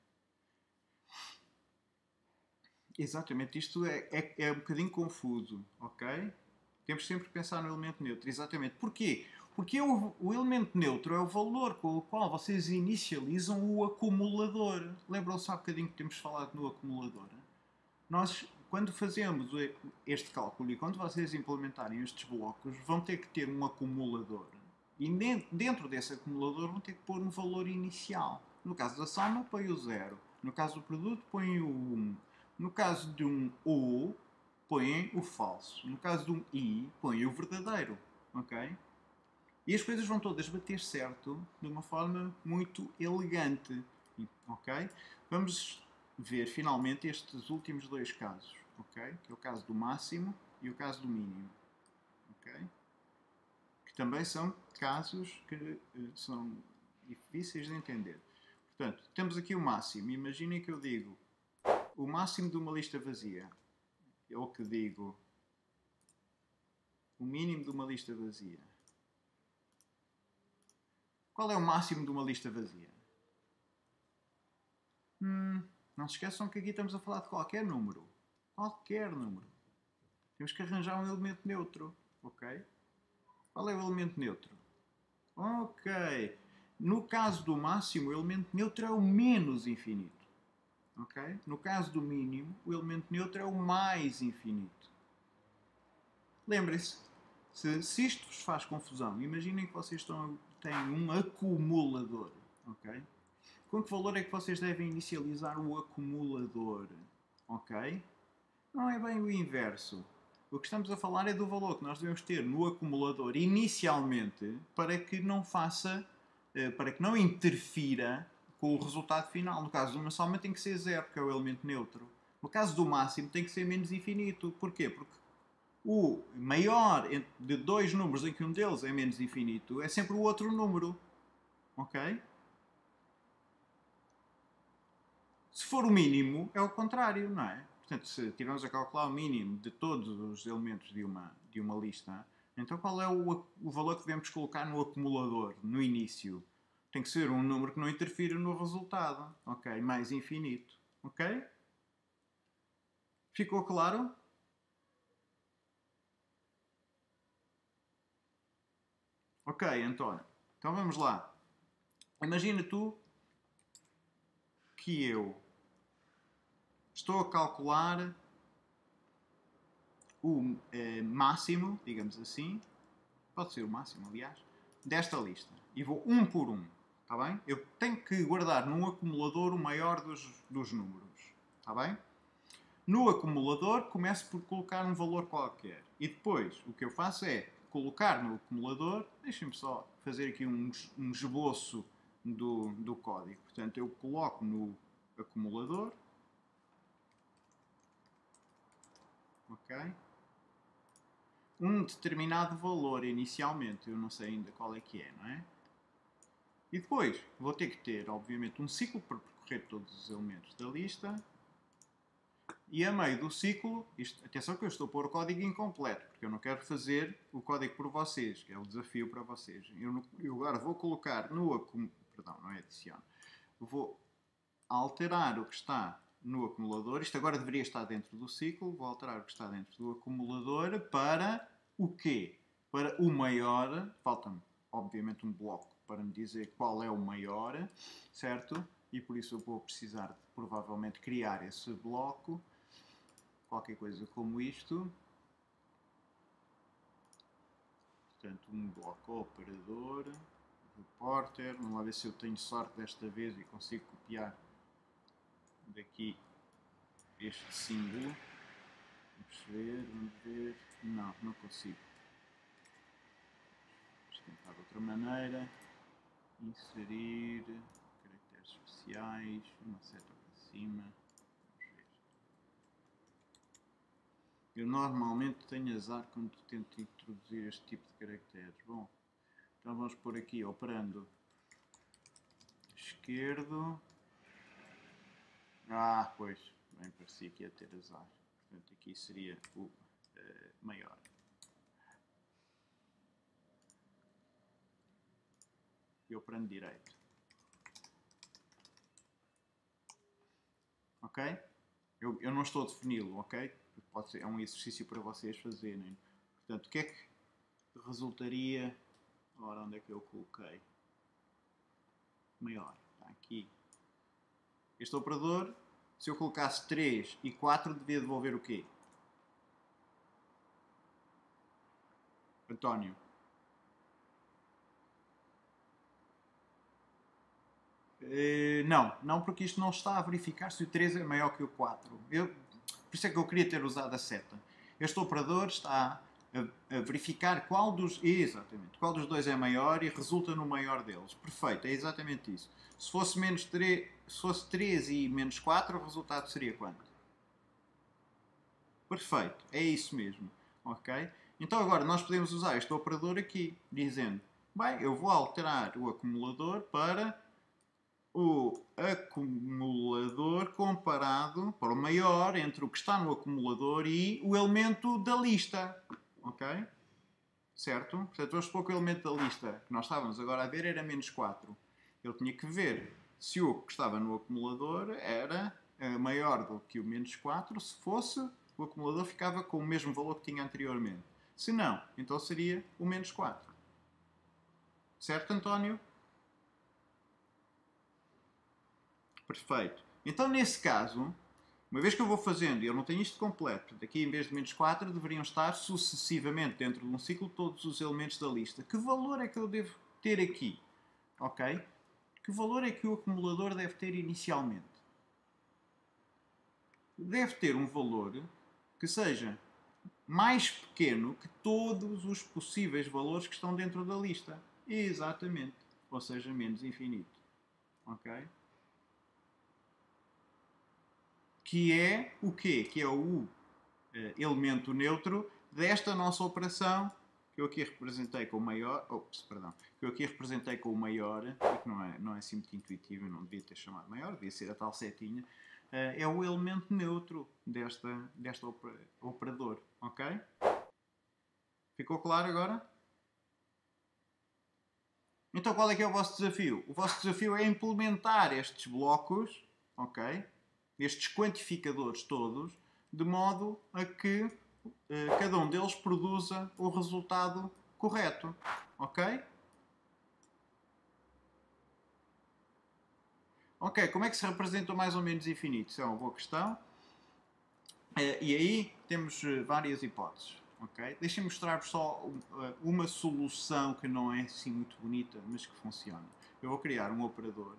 Exatamente, isto é um bocadinho confuso. Ok? Temos sempre que pensar no elemento neutro. Exatamente. Porquê? Porque o elemento neutro é o valor com o qual vocês inicializam o acumulador. Lembram-se há bocadinho que temos falado no acumulador? Nós, quando fazemos este cálculo e quando vocês implementarem estes blocos, vão ter que ter um acumulador. E dentro desse acumulador vão ter que pôr um valor inicial. No caso da soma, põe o 0. No caso do produto, põe o 1. No caso de um O, põe o falso. No caso de um I, põe o verdadeiro. Ok? E as coisas vão todas bater certo de uma forma muito elegante. Ok? Vamos ver finalmente estes últimos dois casos. Ok? Que é o caso do máximo e o caso do mínimo. Ok? Que também são casos que são difíceis de entender. Portanto, temos aqui o máximo. Imaginem que eu digo o máximo de uma lista vazia. Ou que digo o mínimo de uma lista vazia. Qual é o máximo de uma lista vazia? Não se esqueçam que aqui estamos a falar de qualquer número. Qualquer número. Temos que arranjar um elemento neutro. Ok? Qual é o elemento neutro? Ok. No caso do máximo, o elemento neutro é o menos infinito. Ok? No caso do mínimo, o elemento neutro é o mais infinito. Lembrem-se, se isto vos faz confusão, imaginem que vocês têm um acumulador. Ok? Com que valor é que vocês devem inicializar o acumulador? Ok? Não é bem o inverso. O que estamos a falar é do valor que nós devemos ter no acumulador inicialmente para que não para que não interfira com o resultado final. No caso de uma soma tem que ser 0, que é o elemento neutro. No caso do máximo tem que ser menos infinito. Porquê? Porque o maior de dois números em que um deles é menos infinito é sempre o outro número. Ok? Se for o mínimo, é o contrário, não é? Portanto, se estivermos a calcular o mínimo de todos os elementos de uma lista, então qual é o valor que devemos colocar no acumulador, no início? Tem que ser um número que não interfira no resultado. Ok? Mais infinito. Ok? Ficou claro? Ok, António. Então vamos lá. Imagina tu que eu estou a calcular o máximo, digamos assim, pode ser o máximo, aliás, desta lista. E vou um por um, está bem? Eu tenho que guardar num acumulador o maior dos números, está bem? No acumulador, começo por colocar um valor qualquer. E depois, o que eu faço é colocar no acumulador, deixem-me só fazer aqui um esboço do código. Portanto, eu coloco no acumulador, ok? Um determinado valor inicialmente, eu não sei ainda qual é que é, não é? E depois vou ter que ter, obviamente, um ciclo para percorrer todos os elementos da lista. E a meio do ciclo, atenção que eu estou a pôr o código incompleto, porque eu não quero fazer o código por vocês, que é o desafio para vocês. Eu agora vou colocar perdão, não é adicionar. Vou alterar o que está no acumulador. Isto agora deveria estar dentro do ciclo. Vou alterar o que está dentro do acumulador para o quê? Para o maior. Falta-me, obviamente, um bloco para me dizer qual é o maior, certo? E por isso eu vou precisar de, provavelmente, criar esse bloco. Qualquer coisa como isto. Portanto, um bloco operador. Reporter. Vamos lá ver se eu tenho sorte desta vez e consigo copiar daqui este símbolo. Vamos ver. Não consigo. Vamos tentar de outra maneira. Inserir caracteres especiais, uma seta para cima. Vamos ver. Eu normalmente tenho azar quando tento introduzir este tipo de caracteres. Bom, então vamos pôr aqui operando esquerdo. Pois, bem, parecia que ia ter azar. Portanto, aqui seria o maior. E operando direito. Ok? Eu não estou a defini-lo, ok? Pode ser, é um exercício para vocês fazerem. Portanto, o que é que resultaria... Ora, onde é que eu coloquei? Maior. Está aqui. Este operador Se eu colocasse 3 e 4, devia devolver o quê? António. Não, porque isto não está a verificar se o 3 é maior que o 4. Por isso é que eu queria ter usado a seta. Este operador está a verificar qual dos dois é maior e resulta no maior deles. Perfeito, é exatamente isso. Se fosse 3 e menos 4, o resultado seria quanto? Perfeito, é isso mesmo. Ok? Então agora nós podemos usar este operador aqui, dizendo, bem, eu vou alterar o acumulador para o acumulador comparado para o maior entre o que está no acumulador e o elemento da lista. Ok? Certo? Portanto, vamos supor que o elemento da lista que nós estávamos agora a ver era menos 4. Ele tinha que ver se o que estava no acumulador era maior do que o menos 4. Se fosse, o acumulador ficava com o mesmo valor que tinha anteriormente. Se não, então seria o menos 4. Certo, António? Perfeito. Então, nesse caso, uma vez que eu vou fazendo e eu não tenho isto completo, daqui em vez de menos 4, deveriam estar sucessivamente dentro de um ciclo todos os elementos da lista. Que valor é que eu devo ter aqui? Ok? Que valor é que o acumulador deve ter inicialmente? Deve ter um valor que seja mais pequeno que todos os possíveis valores que estão dentro da lista. Exatamente. Ou seja, menos infinito. Ok? Que é o quê? Que é o elemento neutro desta nossa operação que eu aqui representei com o maior, que eu aqui representei com o maior, que não é assim muito intuitivo, eu não devia ter chamado maior, devia ser a tal setinha, é o elemento neutro deste operador, ok? Ficou claro agora? Então qual é que é o vosso desafio? O vosso desafio é implementar estes blocos, ok? Estes quantificadores todos, de modo a que cada um deles produza o resultado correto. Ok? Ok, como é que se representa o mais ou menos infinito? Isso é uma boa questão. E aí temos várias hipóteses. Okay? Deixem-me mostrar-vos só uma solução que não é assim muito bonita, mas que funciona. Eu vou criar um operador,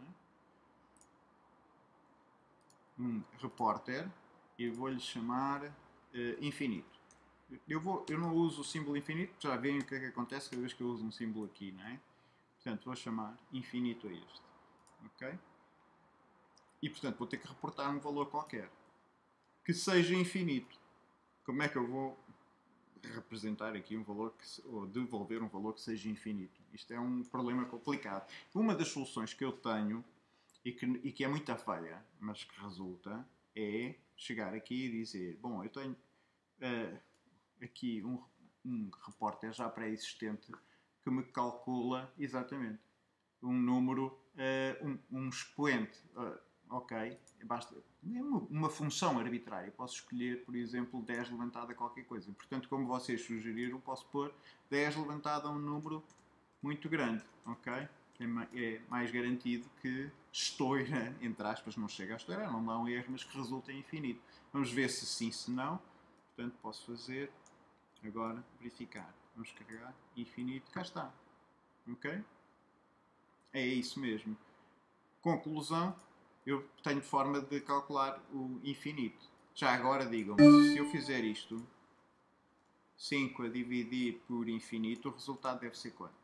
um repórter, e vou-lhe chamar infinito. Eu não uso o símbolo infinito, já veem o que é que acontece cada vez que eu uso um símbolo aqui, não é? Portanto, vou chamar infinito a este. Ok? E, portanto, vou ter que reportar um valor qualquer. Que seja infinito. Como é que eu vou representar aqui um valor, ou devolver um valor que seja infinito? Isto é um problema complicado. Uma das soluções que eu tenho, e que é muito feia, mas que resulta, é chegar aqui e dizer, bom, eu tenho aqui um repórter já pré-existente que me calcula exatamente um número, um expoente, ok, basta, é uma função arbitrária, posso escolher, por exemplo, 10 levantado a qualquer coisa, portanto, como vocês sugeriram, posso pôr 10 levantado a um número muito grande, ok? É mais garantido que estoura, entre aspas, não chega a estourar, não dá um erro, mas que resulta em infinito. Vamos ver se sim, se não. Portanto, posso fazer agora verificar. Vamos carregar infinito, cá está. Ok? É isso mesmo. Conclusão, eu tenho forma de calcular o infinito. Já agora digam-me, se eu fizer isto, 5 a dividir por infinito, o resultado deve ser quanto?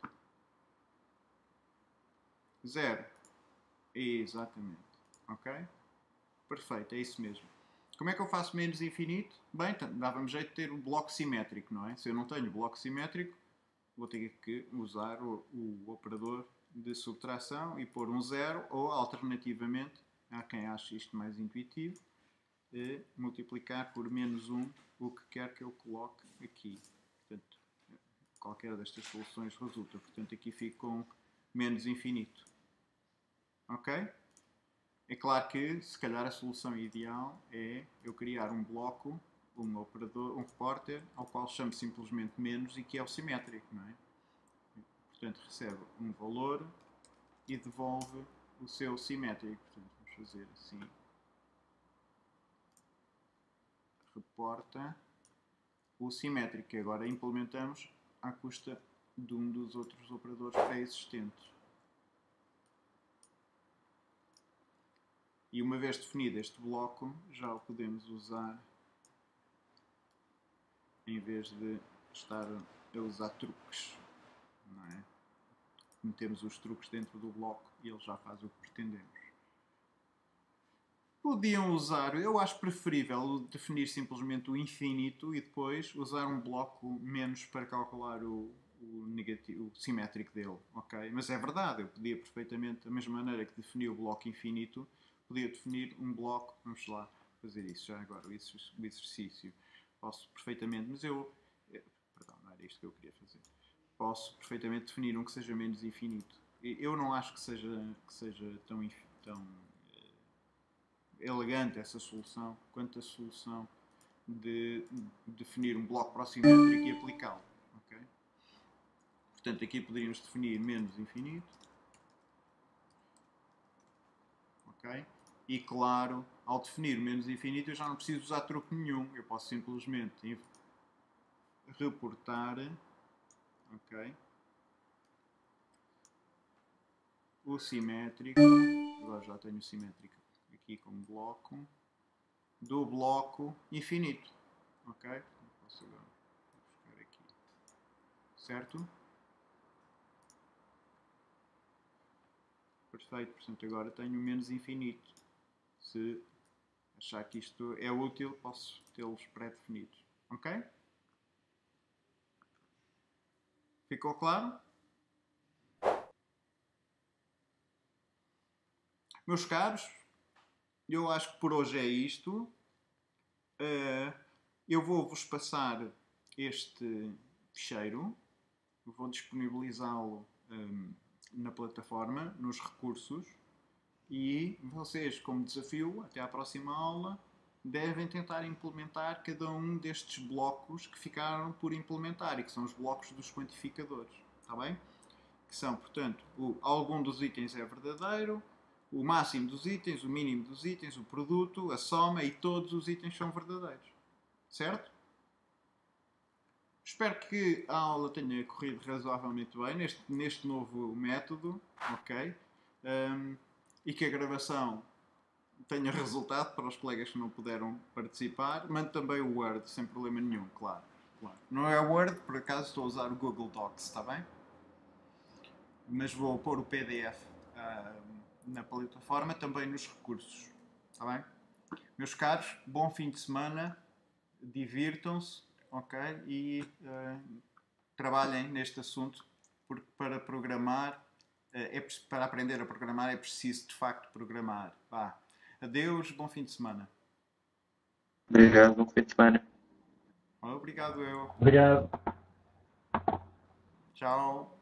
0. Exatamente. Ok? Perfeito, é isso mesmo. Como é que eu faço menos infinito? Bem, dava-me jeito de ter um bloco simétrico, não é? Se eu não tenho bloco simétrico, vou ter que usar o operador de subtração e pôr um 0, ou alternativamente, há quem ache isto mais intuitivo, multiplicar por menos 1 o que quer que eu coloque aqui. Portanto, qualquer destas soluções resulta. Portanto, aqui fico com menos infinito. Ok? É claro que, se calhar, a solução ideal é eu criar um bloco, um operador, um repórter, ao qual chamo simplesmente menos e que é o simétrico, não é? Portanto, recebe um valor e devolve o seu simétrico. Portanto, vamos fazer assim. reporta o simétrico, que agora implementamos à custa de um dos outros operadores pré-existentes. E uma vez definido este bloco, já o podemos usar em vez de estar a usar truques, não é? Metemos os truques dentro do bloco e ele já faz o que pretendemos. Podiam usar, eu acho preferível definir simplesmente o infinito e depois usar um bloco menos para calcular o negativo, o simétrico dele, ok? Mas é verdade, eu podia perfeitamente, da mesma maneira que defini o bloco infinito, podia definir um bloco, vamos lá fazer isso já agora, o exercício. Posso perfeitamente, mas perdão, não era isto que eu queria fazer. Posso perfeitamente definir um que seja menos infinito. Eu não acho que seja tão elegante essa solução quanto a solução de definir um bloco prossimétrico e aplicá-lo. Okay? Portanto, aqui poderíamos definir menos infinito. Okay? E claro, ao definir menos infinito eu já não preciso usar truque nenhum. Eu posso simplesmente reportar, okay, o simétrico. Agora já tenho o simétrico aqui como bloco. Do bloco infinito. Ok? Posso agora buscar aqui. Certo? Perfeito. Portanto, agora tenho menos infinito. Se achar que isto é útil, posso tê-los pré-definidos. Ok? Ficou claro? Meus caros, eu acho que por hoje é isto. Eu vou-vos passar este ficheiro. Vou disponibilizá-lo na plataforma, nos recursos. E vocês, como desafio, até à próxima aula, devem tentar implementar cada um destes blocos que ficaram por implementar e que são os blocos dos quantificadores. Está bem? Que são, portanto, algum dos itens é verdadeiro, o máximo dos itens, o mínimo dos itens, o produto, a soma e todos os itens são verdadeiros. Certo? Espero que a aula tenha corrido razoavelmente bem neste novo método, ok? E que a gravação tenha resultado para os colegas que não puderam participar. Mando também o Word, sem problema nenhum, claro. Não é o Word, por acaso estou a usar o Google Docs, está bem? Mas vou pôr o PDF na plataforma, também nos recursos, está bem? Meus caros, bom fim de semana, divirtam-se, ok? E trabalhem neste assunto, porque para programar, para aprender a programar é preciso de facto programar. Vá. Adeus, bom fim de semana. Obrigado, bom fim de semana. Obrigado, eu. Obrigado. Tchau.